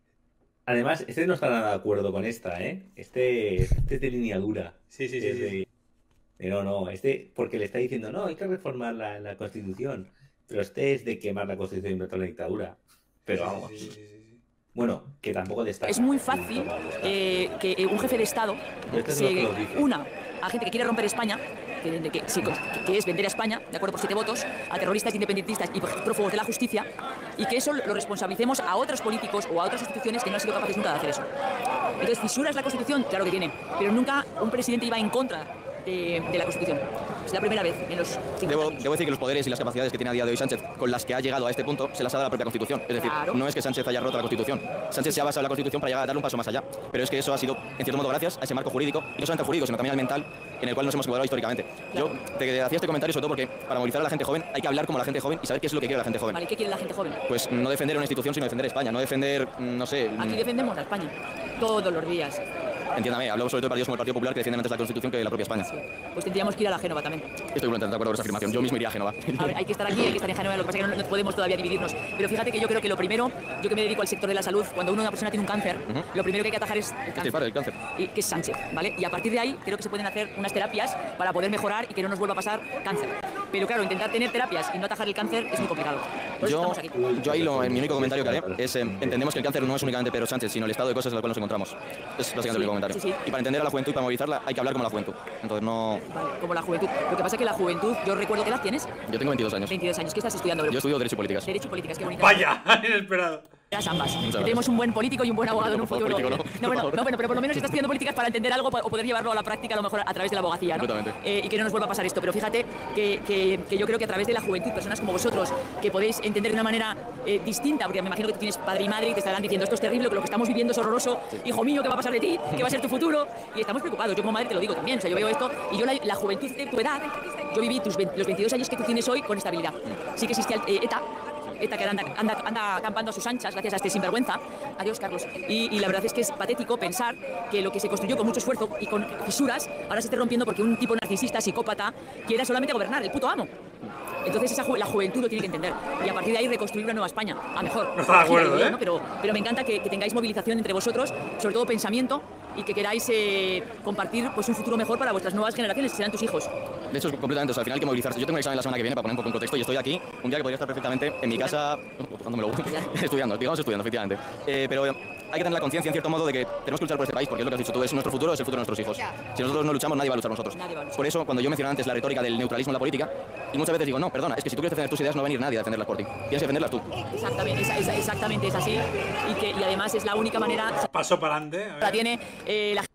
Speaker 2: Además, este no está nada de acuerdo con esta, ¿eh? Este, este es de línea dura.
Speaker 1: Sí, sí, sí.
Speaker 2: Es de-
Speaker 1: sí.
Speaker 2: No, no, este, porque le está diciendo, no, hay que reformar la, la Constitución. Pero este es de quemar la Constitución y meter la dictadura. Pero vamos.
Speaker 1: Sí, sí, sí, sí.
Speaker 2: Bueno, que tampoco destaca.
Speaker 3: Es muy fácil eh, que eh, un jefe de Estado
Speaker 2: Este es
Speaker 3: se
Speaker 2: lo que lo dice.
Speaker 3: una a gente que quiere romper España, que, que- que- sí, que es vender a España, de acuerdo, por siete votos, a terroristas, independentistas y prófugos de la justicia, y que eso lo responsabilicemos a otros políticos o a otras instituciones que no han sido capaces nunca de hacer eso. Entonces, fisuras la Constitución, claro que tiene, pero nunca un presidente iba en contra de, de la Constitución. Es la primera vez en los cincuenta
Speaker 10: Debo,
Speaker 3: años.
Speaker 10: debo decir que los poderes y las capacidades que tiene a día de hoy Sánchez, con las que ha llegado a este punto, se las ha dado la propia Constitución. Es decir,
Speaker 3: Claro.
Speaker 10: no es que Sánchez haya roto la Constitución. Sánchez se ha basado en la Constitución para llegar a darle un paso más allá. Pero es que eso ha sido, en cierto modo, gracias a ese marco jurídico, y no solamente al jurídico, sino también al mental, en el cual nos hemos encuadrado históricamente. Yo te hacía este comentario sobre todo porque para movilizar a la gente joven hay que hablar como la gente joven y saber qué es lo que quiere la gente joven.
Speaker 3: Vale, ¿qué quiere la gente joven?
Speaker 10: Pues no defender una institución, sino defender España, no defender, mm, no sé,
Speaker 3: Aquí defendemos a España, todos los días.
Speaker 10: entiéndame, hablo sobre todo de partidos como el Partido Popular que defienden antes la Constitución que la propia España.
Speaker 3: Pues tendríamos que ir a la Génova también.
Speaker 10: Estoy completamente de acuerdo con esa afirmación. Yo mismo iría a Génova.
Speaker 3: A ver, hay que estar aquí, hay que estar en Génova, lo que pasa es que no, no podemos todavía dividirnos. Pero fíjate que yo creo que lo primero, yo que me dedico al sector de la salud, cuando uno, una persona tiene un cáncer,
Speaker 10: Ujú.
Speaker 3: lo primero que hay que atajar es el
Speaker 10: Es
Speaker 3: cáncer.
Speaker 10: que, padre, el cáncer.
Speaker 3: Y, que es Sánchez, ¿vale? Y a partir de ahí creo que se pueden hacer unas terapias para poder mejorar y que no nos vuelva a pasar cáncer. Pero claro, intentar tener terapias y no atajar el cáncer es muy complicado. Por eso
Speaker 10: Yo,
Speaker 3: estamos aquí.
Speaker 10: yo ahí lo, mi único comentario que haré es, eh, entendemos que el cáncer no es únicamente Pedro Sánchez, sino el estado de cosas en el cual nos encontramos. Es básicamente
Speaker 3: Sí,
Speaker 10: el único comentario.
Speaker 3: sí, sí.
Speaker 10: Y para entender a la juventud y para movilizarla hay que hablar como la juventud. Entonces no...
Speaker 3: Vale, como la juventud. Lo que pasa es que la juventud, yo recuerdo, ¿qué edad tienes?
Speaker 10: Yo tengo veintidós años.
Speaker 3: veintidós años. ¿Qué estás estudiando, bro?
Speaker 10: Yo estudio Derecho y Políticas.
Speaker 3: Derecho y políticas, qué bonito.
Speaker 1: Vaya, inesperado.
Speaker 3: Las ambas.
Speaker 10: Muchas
Speaker 3: Que tenemos un buen político y un buen abogado en un
Speaker 10: Por favor,
Speaker 3: futuro.
Speaker 10: político no,
Speaker 3: no, bueno,
Speaker 10: por favor.
Speaker 3: no, bueno, pero por lo menos estás estudiando políticas para entender algo o poder llevarlo a la práctica a lo mejor a través de la abogacía, ¿no?
Speaker 10: Completamente.
Speaker 3: Eh, y que no nos vuelva a pasar esto. Pero fíjate que, que, que yo creo que a través de la juventud, personas como vosotros, que podéis entender de una manera eh, distinta, porque me imagino que tú tienes padre y madre y te estarán diciendo esto es terrible, que lo que estamos viviendo es horroroso, hijo mío, ¿qué va a pasar de ti? ¿Qué va a ser tu futuro? Y estamos preocupados. Yo como madre te lo digo también. O sea, yo veo esto y yo la, la juventud de tu edad, yo viví tus veinte los veintidós años que tú tienes hoy con estabilidad. Sí que existía eh, ETA, ETA que anda, anda, anda acampando a sus anchas gracias a este sinvergüenza. Adiós, Carlos. Y, y la verdad es que es patético pensar que lo que se construyó con mucho esfuerzo y con fisuras ahora se esté rompiendo porque un tipo narcisista, psicópata, quiera solamente gobernar, el puto amo. Entonces esa ju la juventud lo tiene que entender y a partir de ahí reconstruir una nueva España, a mejor.
Speaker 1: No está de acuerdo,
Speaker 3: Sí,
Speaker 1: ¿eh?
Speaker 3: ¿no? Pero, pero me encanta que, que tengáis movilización entre vosotros, sobre todo pensamiento, y que queráis eh, compartir pues, un futuro mejor para vuestras nuevas generaciones, que serán tus hijos.
Speaker 10: De hecho, es completamente, o sea, al final hay que movilizarse. Yo tengo un examen la semana que viene para poner un poco en contexto y estoy aquí un día que podría estar perfectamente en mi casa, tocándomelo, estudiando, digamos estudiando, efectivamente. Eh, pero hay que tener la conciencia, en cierto modo, de que tenemos que luchar por este país, porque es lo que has dicho tú, es nuestro futuro, es el futuro de nuestros hijos. Si nosotros no luchamos, nadie va a luchar por nosotros.
Speaker 3: Nadie va a luchar.
Speaker 10: Por eso, cuando yo mencionaba antes la retórica del neutralismo en la política, y muchas veces digo, no, perdona, es que si tú quieres defender tus ideas, no va a venir nadie a defenderlas por ti. Tienes que defenderlas tú.
Speaker 3: Exactamente, esa- esa- exactamente es así. Y, que, y además es la única manera.
Speaker 1: Paso para adelante. a ver.
Speaker 3: La tiene eh, la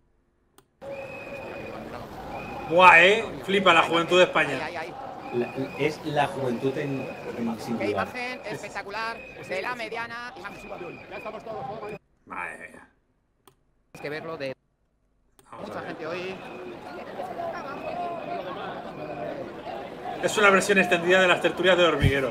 Speaker 1: Buah, eh. Flipa la juventud de España.
Speaker 7: Ahí, ahí.
Speaker 2: La- es la juventud en, en
Speaker 7: Qué
Speaker 2: singular.
Speaker 7: imagen espectacular de la mediana. Imagen.
Speaker 1: Madre mía.
Speaker 7: Tienes que verlo de
Speaker 1: Vamos a
Speaker 7: mucha
Speaker 1: ver.
Speaker 7: gente hoy.
Speaker 1: Es una versión extendida de las tertulias del hormiguero.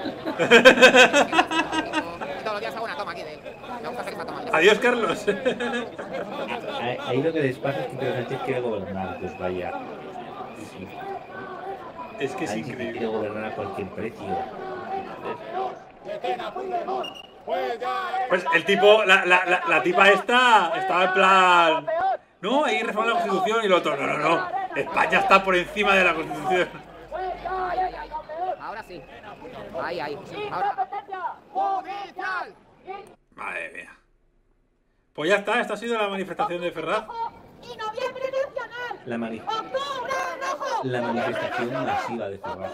Speaker 7: Todos los días hago una toma aquí de él. Me gusta hacer esta toma.
Speaker 1: Adiós, Carlos.
Speaker 2: Ahí, ahí lo que les pasa es que Pedro Sánchez quiere gobernar, pues vaya. Sí, sí.
Speaker 1: Es que es
Speaker 2: Sánchez quiere
Speaker 1: increíble.
Speaker 2: gobernar a cualquier precio.
Speaker 1: Pues el tipo, la, la, la, la tipa esta estaba en plan... No, hay que reformar la Constitución y lo otro. No, no, no. España está por encima de la Constitución.
Speaker 7: Ahora sí. Ahí, ahí. Ahora.
Speaker 1: Madre mía. Pues ya está, esta ha sido la manifestación de Ferraz.
Speaker 6: Y noviembre nacional.
Speaker 2: La, mani
Speaker 6: ¡Octubre rojo!
Speaker 2: la manifestación masiva de Ferraz.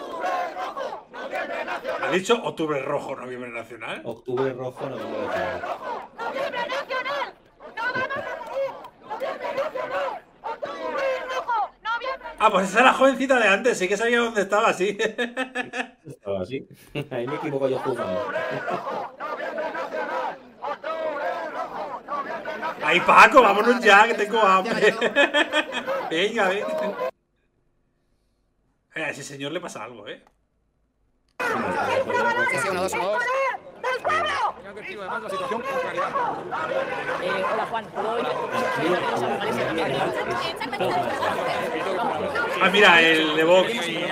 Speaker 1: ¿Ha dicho octubre rojo, noviembre nacional?
Speaker 2: Octubre rojo, noviembre nacional.
Speaker 6: ¡Noviembre nacional! ¡No vamos a seguir! ¡Noviembre nacional! ¡Octubre rojo! ¡Noviembre!
Speaker 1: Ah, pues esa era la jovencita de antes, sí que sabía dónde estaba, sí.
Speaker 2: Estaba así. Ahí me equivoco yo jugando.
Speaker 1: Ay, Paco, vámonos ya, que tengo hambre. Venga, ven. A ese señor le pasa algo, ¿eh?
Speaker 7: Sí, sí, uno, dos, uno, dos.
Speaker 6: ¡Del pueblo!
Speaker 7: Además, la situación con claridad.
Speaker 3: Eh, hola Juan, ¿puedo ir?
Speaker 1: Ah, mira, el de Vox.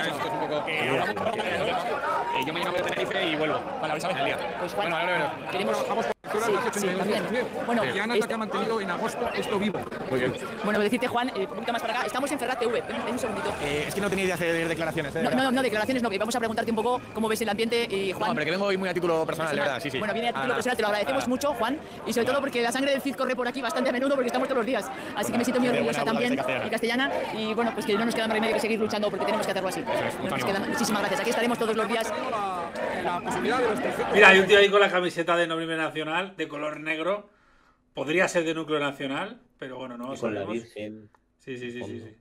Speaker 11: Yo me llamo de Tenerife y vuelvo. Vale, avísame el día.
Speaker 3: Pues Juan,
Speaker 11: Bueno, vale, vale.
Speaker 3: queremos...
Speaker 11: Vamos
Speaker 3: Sí, sí, también. Bueno,
Speaker 11: y Ana
Speaker 3: esto-
Speaker 11: que ha mantenido en agosto esto vivo. Muy bien.
Speaker 3: Bueno, decirte Juan, eh, un poquito más para acá, estamos en Ferraz T V, ven, ven un segundito.
Speaker 11: Eh, es que no tenía idea de hacer declaraciones. ¿eh?
Speaker 3: No, no, no, declaraciones no, que vamos a preguntarte un poco cómo ves el ambiente y Juan...
Speaker 11: No, hombre, que vengo hoy muy a título personal, de verdad, sí, sí.
Speaker 3: Bueno, viene a título
Speaker 11: Ah,
Speaker 3: personal, te lo agradecemos
Speaker 11: nada.
Speaker 3: mucho, Juan, y sobre todo porque la sangre del Cid corre por aquí bastante a menudo porque estamos todos los días. Así que me siento muy
Speaker 11: De
Speaker 3: orgullosa
Speaker 11: buena
Speaker 3: también
Speaker 11: burla
Speaker 3: y castellana. Y bueno, pues que no nos queda más remedio que seguir luchando porque tenemos que hacerlo así. No nos queda- Muchísimas gracias. Aquí estaremos todos los días.
Speaker 11: La posibilidad de los perfectos.
Speaker 1: Mira, hay un tío ahí con la camiseta de Noviembre Nacional, de color negro. Podría ser de núcleo nacional, pero bueno, no
Speaker 2: Y con la
Speaker 1: sabemos.
Speaker 2: Virgen.
Speaker 1: Sí, sí, sí, sí, sí.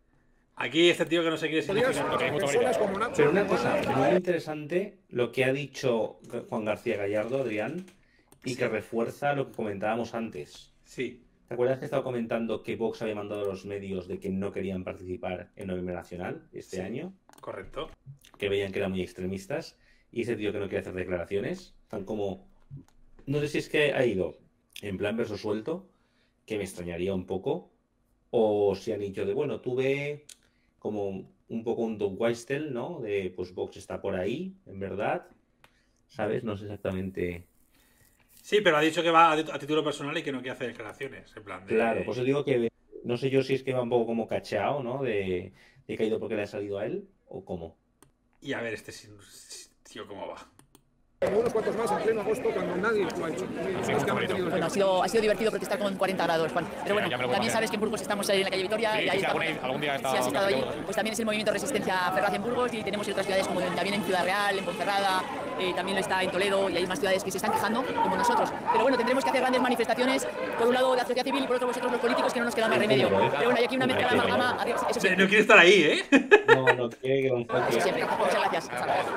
Speaker 1: Aquí este tío que no sé qué significa.
Speaker 11: Personas como Nacho.
Speaker 2: Pero una cosa muy interesante, lo que ha dicho Juan García Gallardo, Adrián, y que refuerza lo que comentábamos antes.
Speaker 1: Sí.
Speaker 2: ¿Te acuerdas que estaba comentando que Vox había mandado a los medios de que no querían participar en Noviembre Nacional este
Speaker 1: Sí.
Speaker 2: año?
Speaker 1: Correcto.
Speaker 2: Que veían que eran muy extremistas. Y ese tío que no quiere hacer declaraciones, tan como... No sé si es que ha ido en plan verso suelto, que me extrañaría un poco, o si han dicho de, bueno, tuve como un poco un Doug Weistel, ¿no? De, pues Vox está por ahí, en verdad, ¿sabes? No sé exactamente...
Speaker 1: Sí, pero ha dicho que va a a título personal y que no quiere hacer declaraciones. En plan de...
Speaker 2: Claro, pues yo digo que no sé yo si es que va un poco como cacheado, ¿no? De, de caído porque le ha salido a él, o cómo.
Speaker 1: Y a ver, este sí- tío, ¿cómo va?
Speaker 11: Unos cuantos más en pleno agosto cuando nadie lo ha hecho. Es que ha mantenido el
Speaker 3: Bueno, ha sido, ha sido divertido protestar con cuarenta grados, Juan. Pero bueno,
Speaker 11: ya me lo
Speaker 3: también
Speaker 11: puedo
Speaker 3: sabes que en Burgos estamos ahí en la calle Vitoria
Speaker 11: Sí,
Speaker 3: y ahí
Speaker 11: sí,
Speaker 3: estamos.
Speaker 11: algún- algún día he estado-
Speaker 3: Si has estado allí,
Speaker 11: me acuerdo.
Speaker 3: pues también es el movimiento Resistencia Ferraz en Burgos y tenemos otras ciudades como en- también en Ciudad Real, en Ponferrada, eh, también está en Toledo y hay más ciudades que se están quejando como nosotros. Pero bueno, tendremos que hacer grandes manifestaciones, por un lado de la sociedad civil y por otro vosotros los políticos, que no nos queda más remedio. Pero bueno, hay aquí una mezcla de amalgama, arriba, eso
Speaker 1: No
Speaker 3: siempre.
Speaker 1: quiere estar ahí, ¿eh?
Speaker 2: No, no quiere que Gonzalo...
Speaker 3: Eso siempre. Muchas gracias.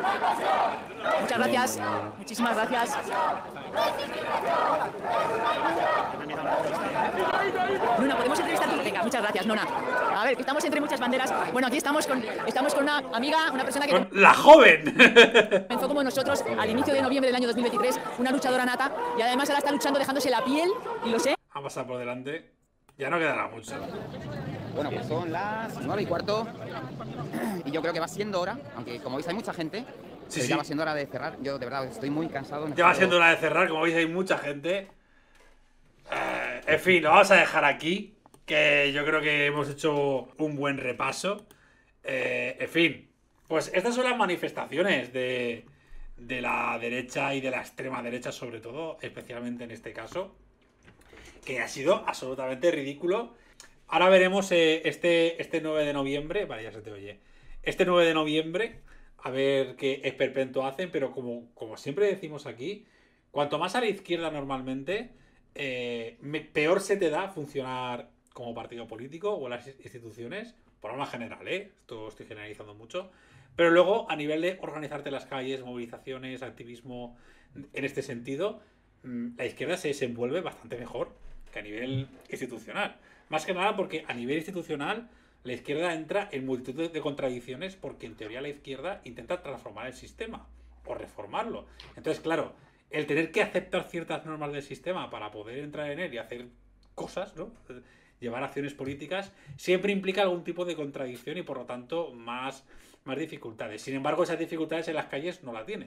Speaker 3: Muchas gracias. Muchísimas gracias. Nona, ¿podemos entrevistarte? Venga, muchas gracias, Nona. A ver, que estamos entre muchas banderas. Bueno, aquí estamos con, estamos con una amiga, una persona que
Speaker 1: Con la joven.
Speaker 3: comenzó como nosotros al inicio de noviembre del año dos mil veintitrés, una luchadora nata, y además ahora está luchando dejándose la piel, y lo sé.
Speaker 1: Ha pasado por delante. Ya no quedará mucho.
Speaker 7: Bueno, pues son las nueve y cuarto. Y yo creo que va siendo hora, aunque como veis hay mucha gente,
Speaker 1: Sí,
Speaker 7: pero
Speaker 1: sí.
Speaker 7: ya va siendo hora de cerrar. Yo de verdad estoy muy cansado.
Speaker 1: Ya va siendo hora de cerrar, como veis hay mucha gente. Eh, en fin, lo vamos a dejar aquí, que yo creo que hemos hecho un buen repaso. Eh, en fin, pues estas son las manifestaciones de, de la derecha y de la extrema derecha, sobre todo, especialmente en este caso, que ha sido absolutamente ridículo. Ahora veremos eh, este, este nueve de noviembre, vale, ya se te oye, este nueve de noviembre, a ver qué esperpento hacen, pero como, como siempre decimos aquí, cuanto más a la izquierda normalmente, eh, me- peor se te da funcionar como partido político o las instituciones, por norma general, ¿eh? Esto estoy generalizando mucho, pero luego a nivel de organizarte en las calles, movilizaciones, activismo, en este sentido, mm, la izquierda se desenvuelve bastante mejor que a nivel institucional. Más que nada porque a nivel institucional la izquierda entra en multitud de- de contradicciones porque en teoría la izquierda intenta transformar el sistema o reformarlo. Entonces, claro, el tener que aceptar ciertas normas del sistema para poder entrar en él y hacer cosas, ¿no? Llevar acciones políticas, siempre implica algún tipo de contradicción y por lo tanto más, más dificultades. Sin embargo, esas dificultades en las calles no la tiene.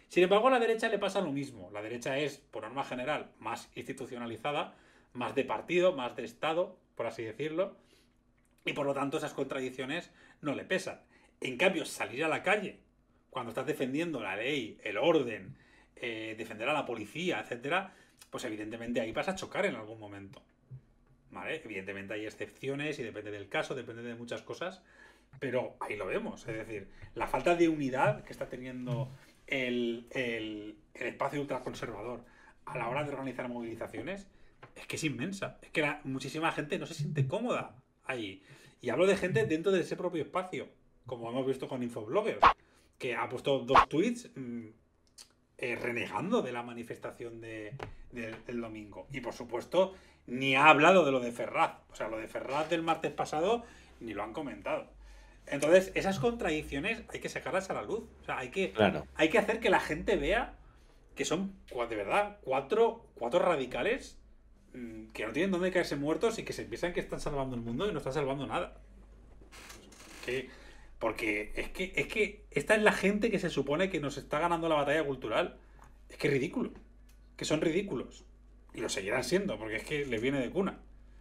Speaker 1: Sin embargo, a la derecha le pasa lo mismo. La derecha es, por norma general, más institucionalizada, más de partido, más de Estado, por así decirlo, y por lo tanto esas contradicciones no le pesan. En cambio, salir a la calle, cuando estás defendiendo la ley, el orden, eh, defender a la policía, etcétera, pues evidentemente ahí vas a chocar en algún momento. ¿Vale? Evidentemente hay excepciones y depende del caso, depende de muchas cosas, pero ahí lo vemos. Es decir, la falta de unidad que está teniendo el, el, el espacio ultraconservador a la hora de organizar movilizaciones es que es inmensa. Es que la, muchísima gente no se siente cómoda ahí. Y hablo de gente dentro de ese propio espacio, como hemos visto con Infobloggers, que ha puesto dos tweets mmm, eh, renegando de la manifestación de, de, del domingo. Y por supuesto, ni ha hablado de lo de Ferraz. O sea, lo de Ferraz del martes pasado ni lo han comentado. Entonces, esas contradicciones hay que sacarlas a la luz. O sea, hay que,
Speaker 2: Claro.
Speaker 1: hay que hacer que la gente vea que son, de verdad, cuatro, cuatro radicales mmm, que no tienen dónde caerse muertos y que se piensan que están salvando el mundo y no están salvando nada. Que, porque es que, es que esta es la gente que se supone que nos está ganando la batalla cultural. Es que es ridículo. Que son ridículos. Y lo seguirán siendo, porque es que les viene de cuna.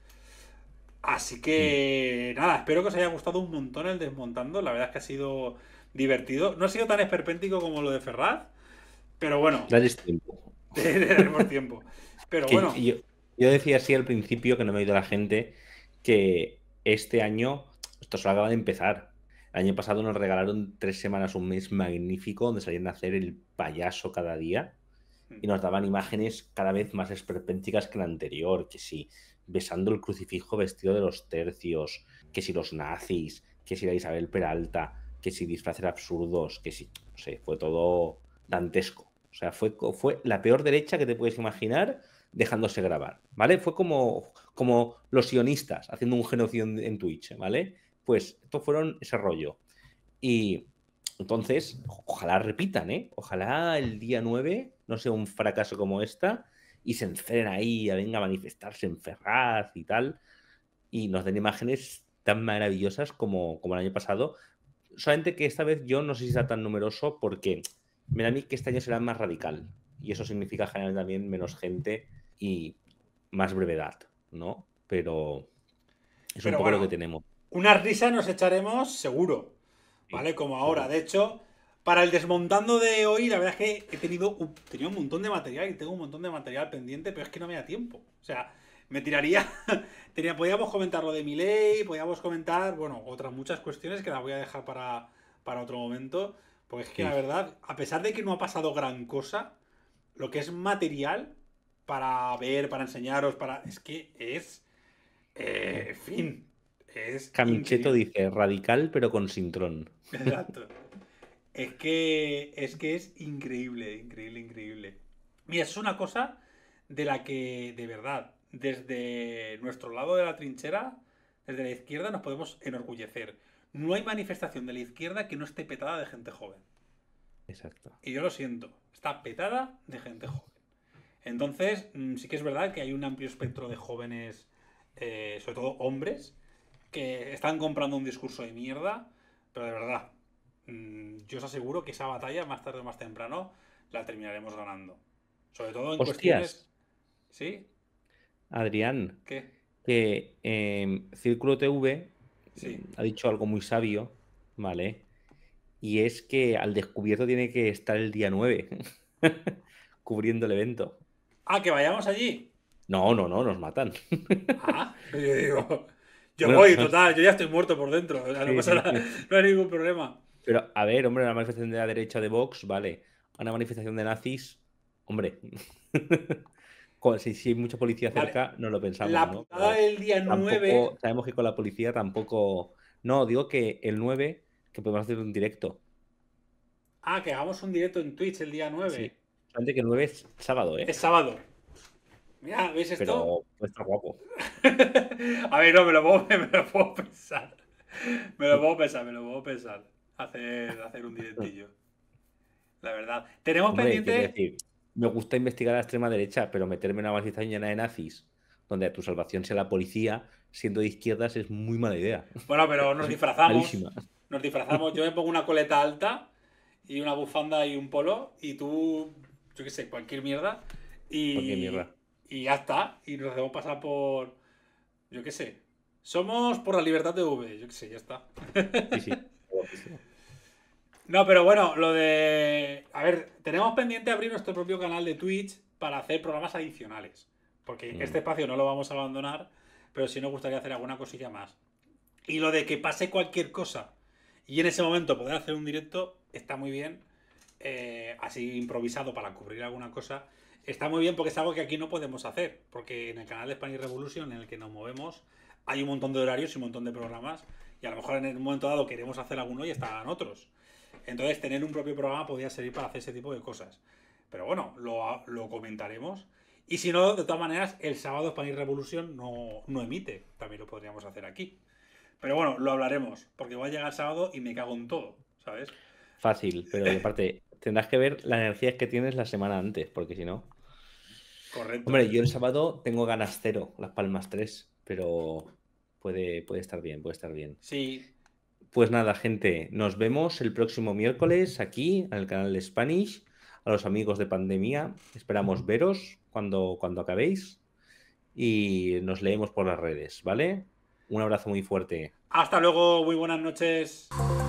Speaker 1: Así que, mm. nada, espero que os haya gustado un montón el desmontando. La verdad es que ha sido divertido. No ha sido tan esperpéntico como lo de Ferraz, pero bueno.
Speaker 2: Darles tiempo.
Speaker 1: Daremos tiempo. Pero
Speaker 2: Que
Speaker 1: bueno.
Speaker 2: Yo, yo decía así al principio, que no me ha oído la gente, que este año, esto solo acaba de empezar. El año pasado nos regalaron tres semanas, un mes magnífico, donde salían a hacer el payaso cada día. Y nos daban imágenes cada vez más esperpénticas que la anterior, que si besando el crucifijo vestido de los tercios, que si los nazis, que si la Isabel Peralta, que si disfraces absurdos, que si, no sé, fue todo dantesco. O sea, fue, fue la peor derecha que te puedes imaginar dejándose grabar, ¿vale? Fue como, como los sionistas haciendo un genocidio en, en Twitch, ¿vale? Pues estos fueron ese rollo. Y entonces, ojalá repitan, ¿eh? Ojalá el día nueve no sea un fracaso como esta y se enceren ahí, a venga a manifestarse en Ferraz y tal, y nos den imágenes tan maravillosas como, como el año pasado. Solamente que esta vez yo no sé si será tan numeroso, porque me da a mí que este año será más radical, y eso significa generar también menos gente y más brevedad, ¿no? Pero es
Speaker 1: Pero
Speaker 2: un poco
Speaker 1: bueno,
Speaker 2: lo que tenemos.
Speaker 1: Una risa nos echaremos seguro, ¿vale? Como ahora. De hecho, para el desmontando de hoy, la verdad es que he tenido un, tenía un montón de material y tengo un montón de material pendiente, pero es que no me da tiempo. O sea, me tiraría... tenía, podíamos comentar lo de Milei, podíamos comentar, bueno, otras muchas cuestiones que las voy a dejar para, para otro momento, porque es que sí. La verdad, a pesar de que no ha pasado gran cosa, lo que es material para ver, para enseñaros, para... es que es... Eh, en fin... Es
Speaker 2: Camicheto
Speaker 1: increíble.
Speaker 2: Dice radical pero con sintrón.
Speaker 1: Exacto. Es que, es que es increíble, increíble, increíble. Mira, es una cosa de la que, de verdad, desde nuestro lado de la trinchera, desde la izquierda, nos podemos enorgullecer. No hay manifestación de la izquierda que no esté petada de gente joven.
Speaker 2: Exacto.
Speaker 1: Y yo lo siento, está petada de gente joven. Entonces, sí que es verdad que hay un amplio espectro de jóvenes, eh, sobre todo hombres, que están comprando un discurso de mierda, pero de verdad, mmm, yo os aseguro que esa batalla, más tarde o más temprano, la terminaremos ganando. Sobre todo en
Speaker 2: Hostias.
Speaker 1: cuestiones... ¿Sí?
Speaker 2: Adrián,
Speaker 1: ¿Qué?
Speaker 2: que eh, Círculo T V
Speaker 1: sí.
Speaker 2: ha dicho algo muy sabio, ¿vale? Y es que al descubierto tiene que estar el día nueve, cubriendo el evento.
Speaker 1: Ah, ¿que vayamos allí?
Speaker 2: No, no, no, nos matan.
Speaker 1: Ah, yo digo... Yo
Speaker 2: Bueno,
Speaker 1: voy, total, yo ya estoy muerto por dentro. O sea, no
Speaker 2: sí,
Speaker 1: pasa
Speaker 2: sí,
Speaker 1: nada,
Speaker 2: sí.
Speaker 1: no hay ningún problema.
Speaker 2: Pero, a ver, hombre, una manifestación de la derecha de Vox, vale. Una manifestación de nazis, hombre. si, si hay mucha policía cerca, vale. No lo pensamos,
Speaker 1: la
Speaker 2: ¿no?
Speaker 1: putada del día nueve...
Speaker 2: Sabemos que con la policía tampoco... No, digo que el nueve, que podemos hacer un directo.
Speaker 1: Ah, que hagamos un directo en Twitch el día nueve.
Speaker 2: Sí. Solamente que el nueve es sábado, ¿eh?
Speaker 1: Es sábado. Mira, ¿veis esto?
Speaker 2: Pero puede estar guapo.
Speaker 1: A ver, no, me lo, puedo, me lo puedo pensar. Me lo puedo pensar, me lo puedo pensar. Hacer, hacer un directillo. La verdad. Tenemos
Speaker 2: Hombre,
Speaker 1: pendiente...
Speaker 2: decir, me gusta investigar a la extrema derecha, pero meterme en una manifestación llena de nazis, donde a tu salvación sea la policía, siendo de izquierdas, es muy mala idea.
Speaker 1: Bueno, pero nos disfrazamos.
Speaker 2: Malísima.
Speaker 1: Nos disfrazamos. Yo me pongo una coleta alta y una bufanda y un polo, y tú, yo qué sé, cualquier mierda. Y,
Speaker 2: Cualquier mierda.
Speaker 1: Y ya está. Y nos hacemos pasar por, yo qué sé. Somos por la libertad de V, yo qué sé, ya está.
Speaker 2: Sí, sí. Guapísimo.
Speaker 1: No, pero bueno, lo de... A ver, tenemos pendiente abrir nuestro propio canal de Twitch para hacer programas adicionales. Porque
Speaker 2: Mm.
Speaker 1: este espacio no lo vamos a abandonar, pero sí nos gustaría hacer alguna cosilla más. Y lo de que pase cualquier cosa y en ese momento poder hacer un directo está muy bien. Eh, así improvisado para cubrir alguna cosa. Está muy bien porque es algo que aquí no podemos hacer. Porque en el canal de Spanish Revolution, en el que nos movemos, hay un montón de horarios y un montón de programas. Y a lo mejor en un momento dado queremos hacer alguno y están otros. Entonces tener un propio programa podría servir para hacer ese tipo de cosas. Pero bueno, lo, lo comentaremos. Y si no, de todas maneras, el sábado Spanish Revolution no, no emite. También lo podríamos hacer aquí. Pero bueno, lo hablaremos. Porque va a llegar el sábado y me cago en todo, ¿sabes?
Speaker 2: Fácil, pero aparte, tendrás que ver las energías que tienes la semana antes, porque si no...
Speaker 1: Correcto.
Speaker 2: Hombre, yo el sábado tengo ganas cero, Las Palmas tres, pero puede, puede estar bien, puede estar bien.
Speaker 1: Sí.
Speaker 2: Pues nada, gente, nos vemos el próximo miércoles aquí en el canal de Spanish. A los amigos de Pandemia, esperamos veros cuando, cuando acabéis y nos leemos por las redes, ¿vale? Un abrazo muy fuerte.
Speaker 1: Hasta luego, muy buenas noches.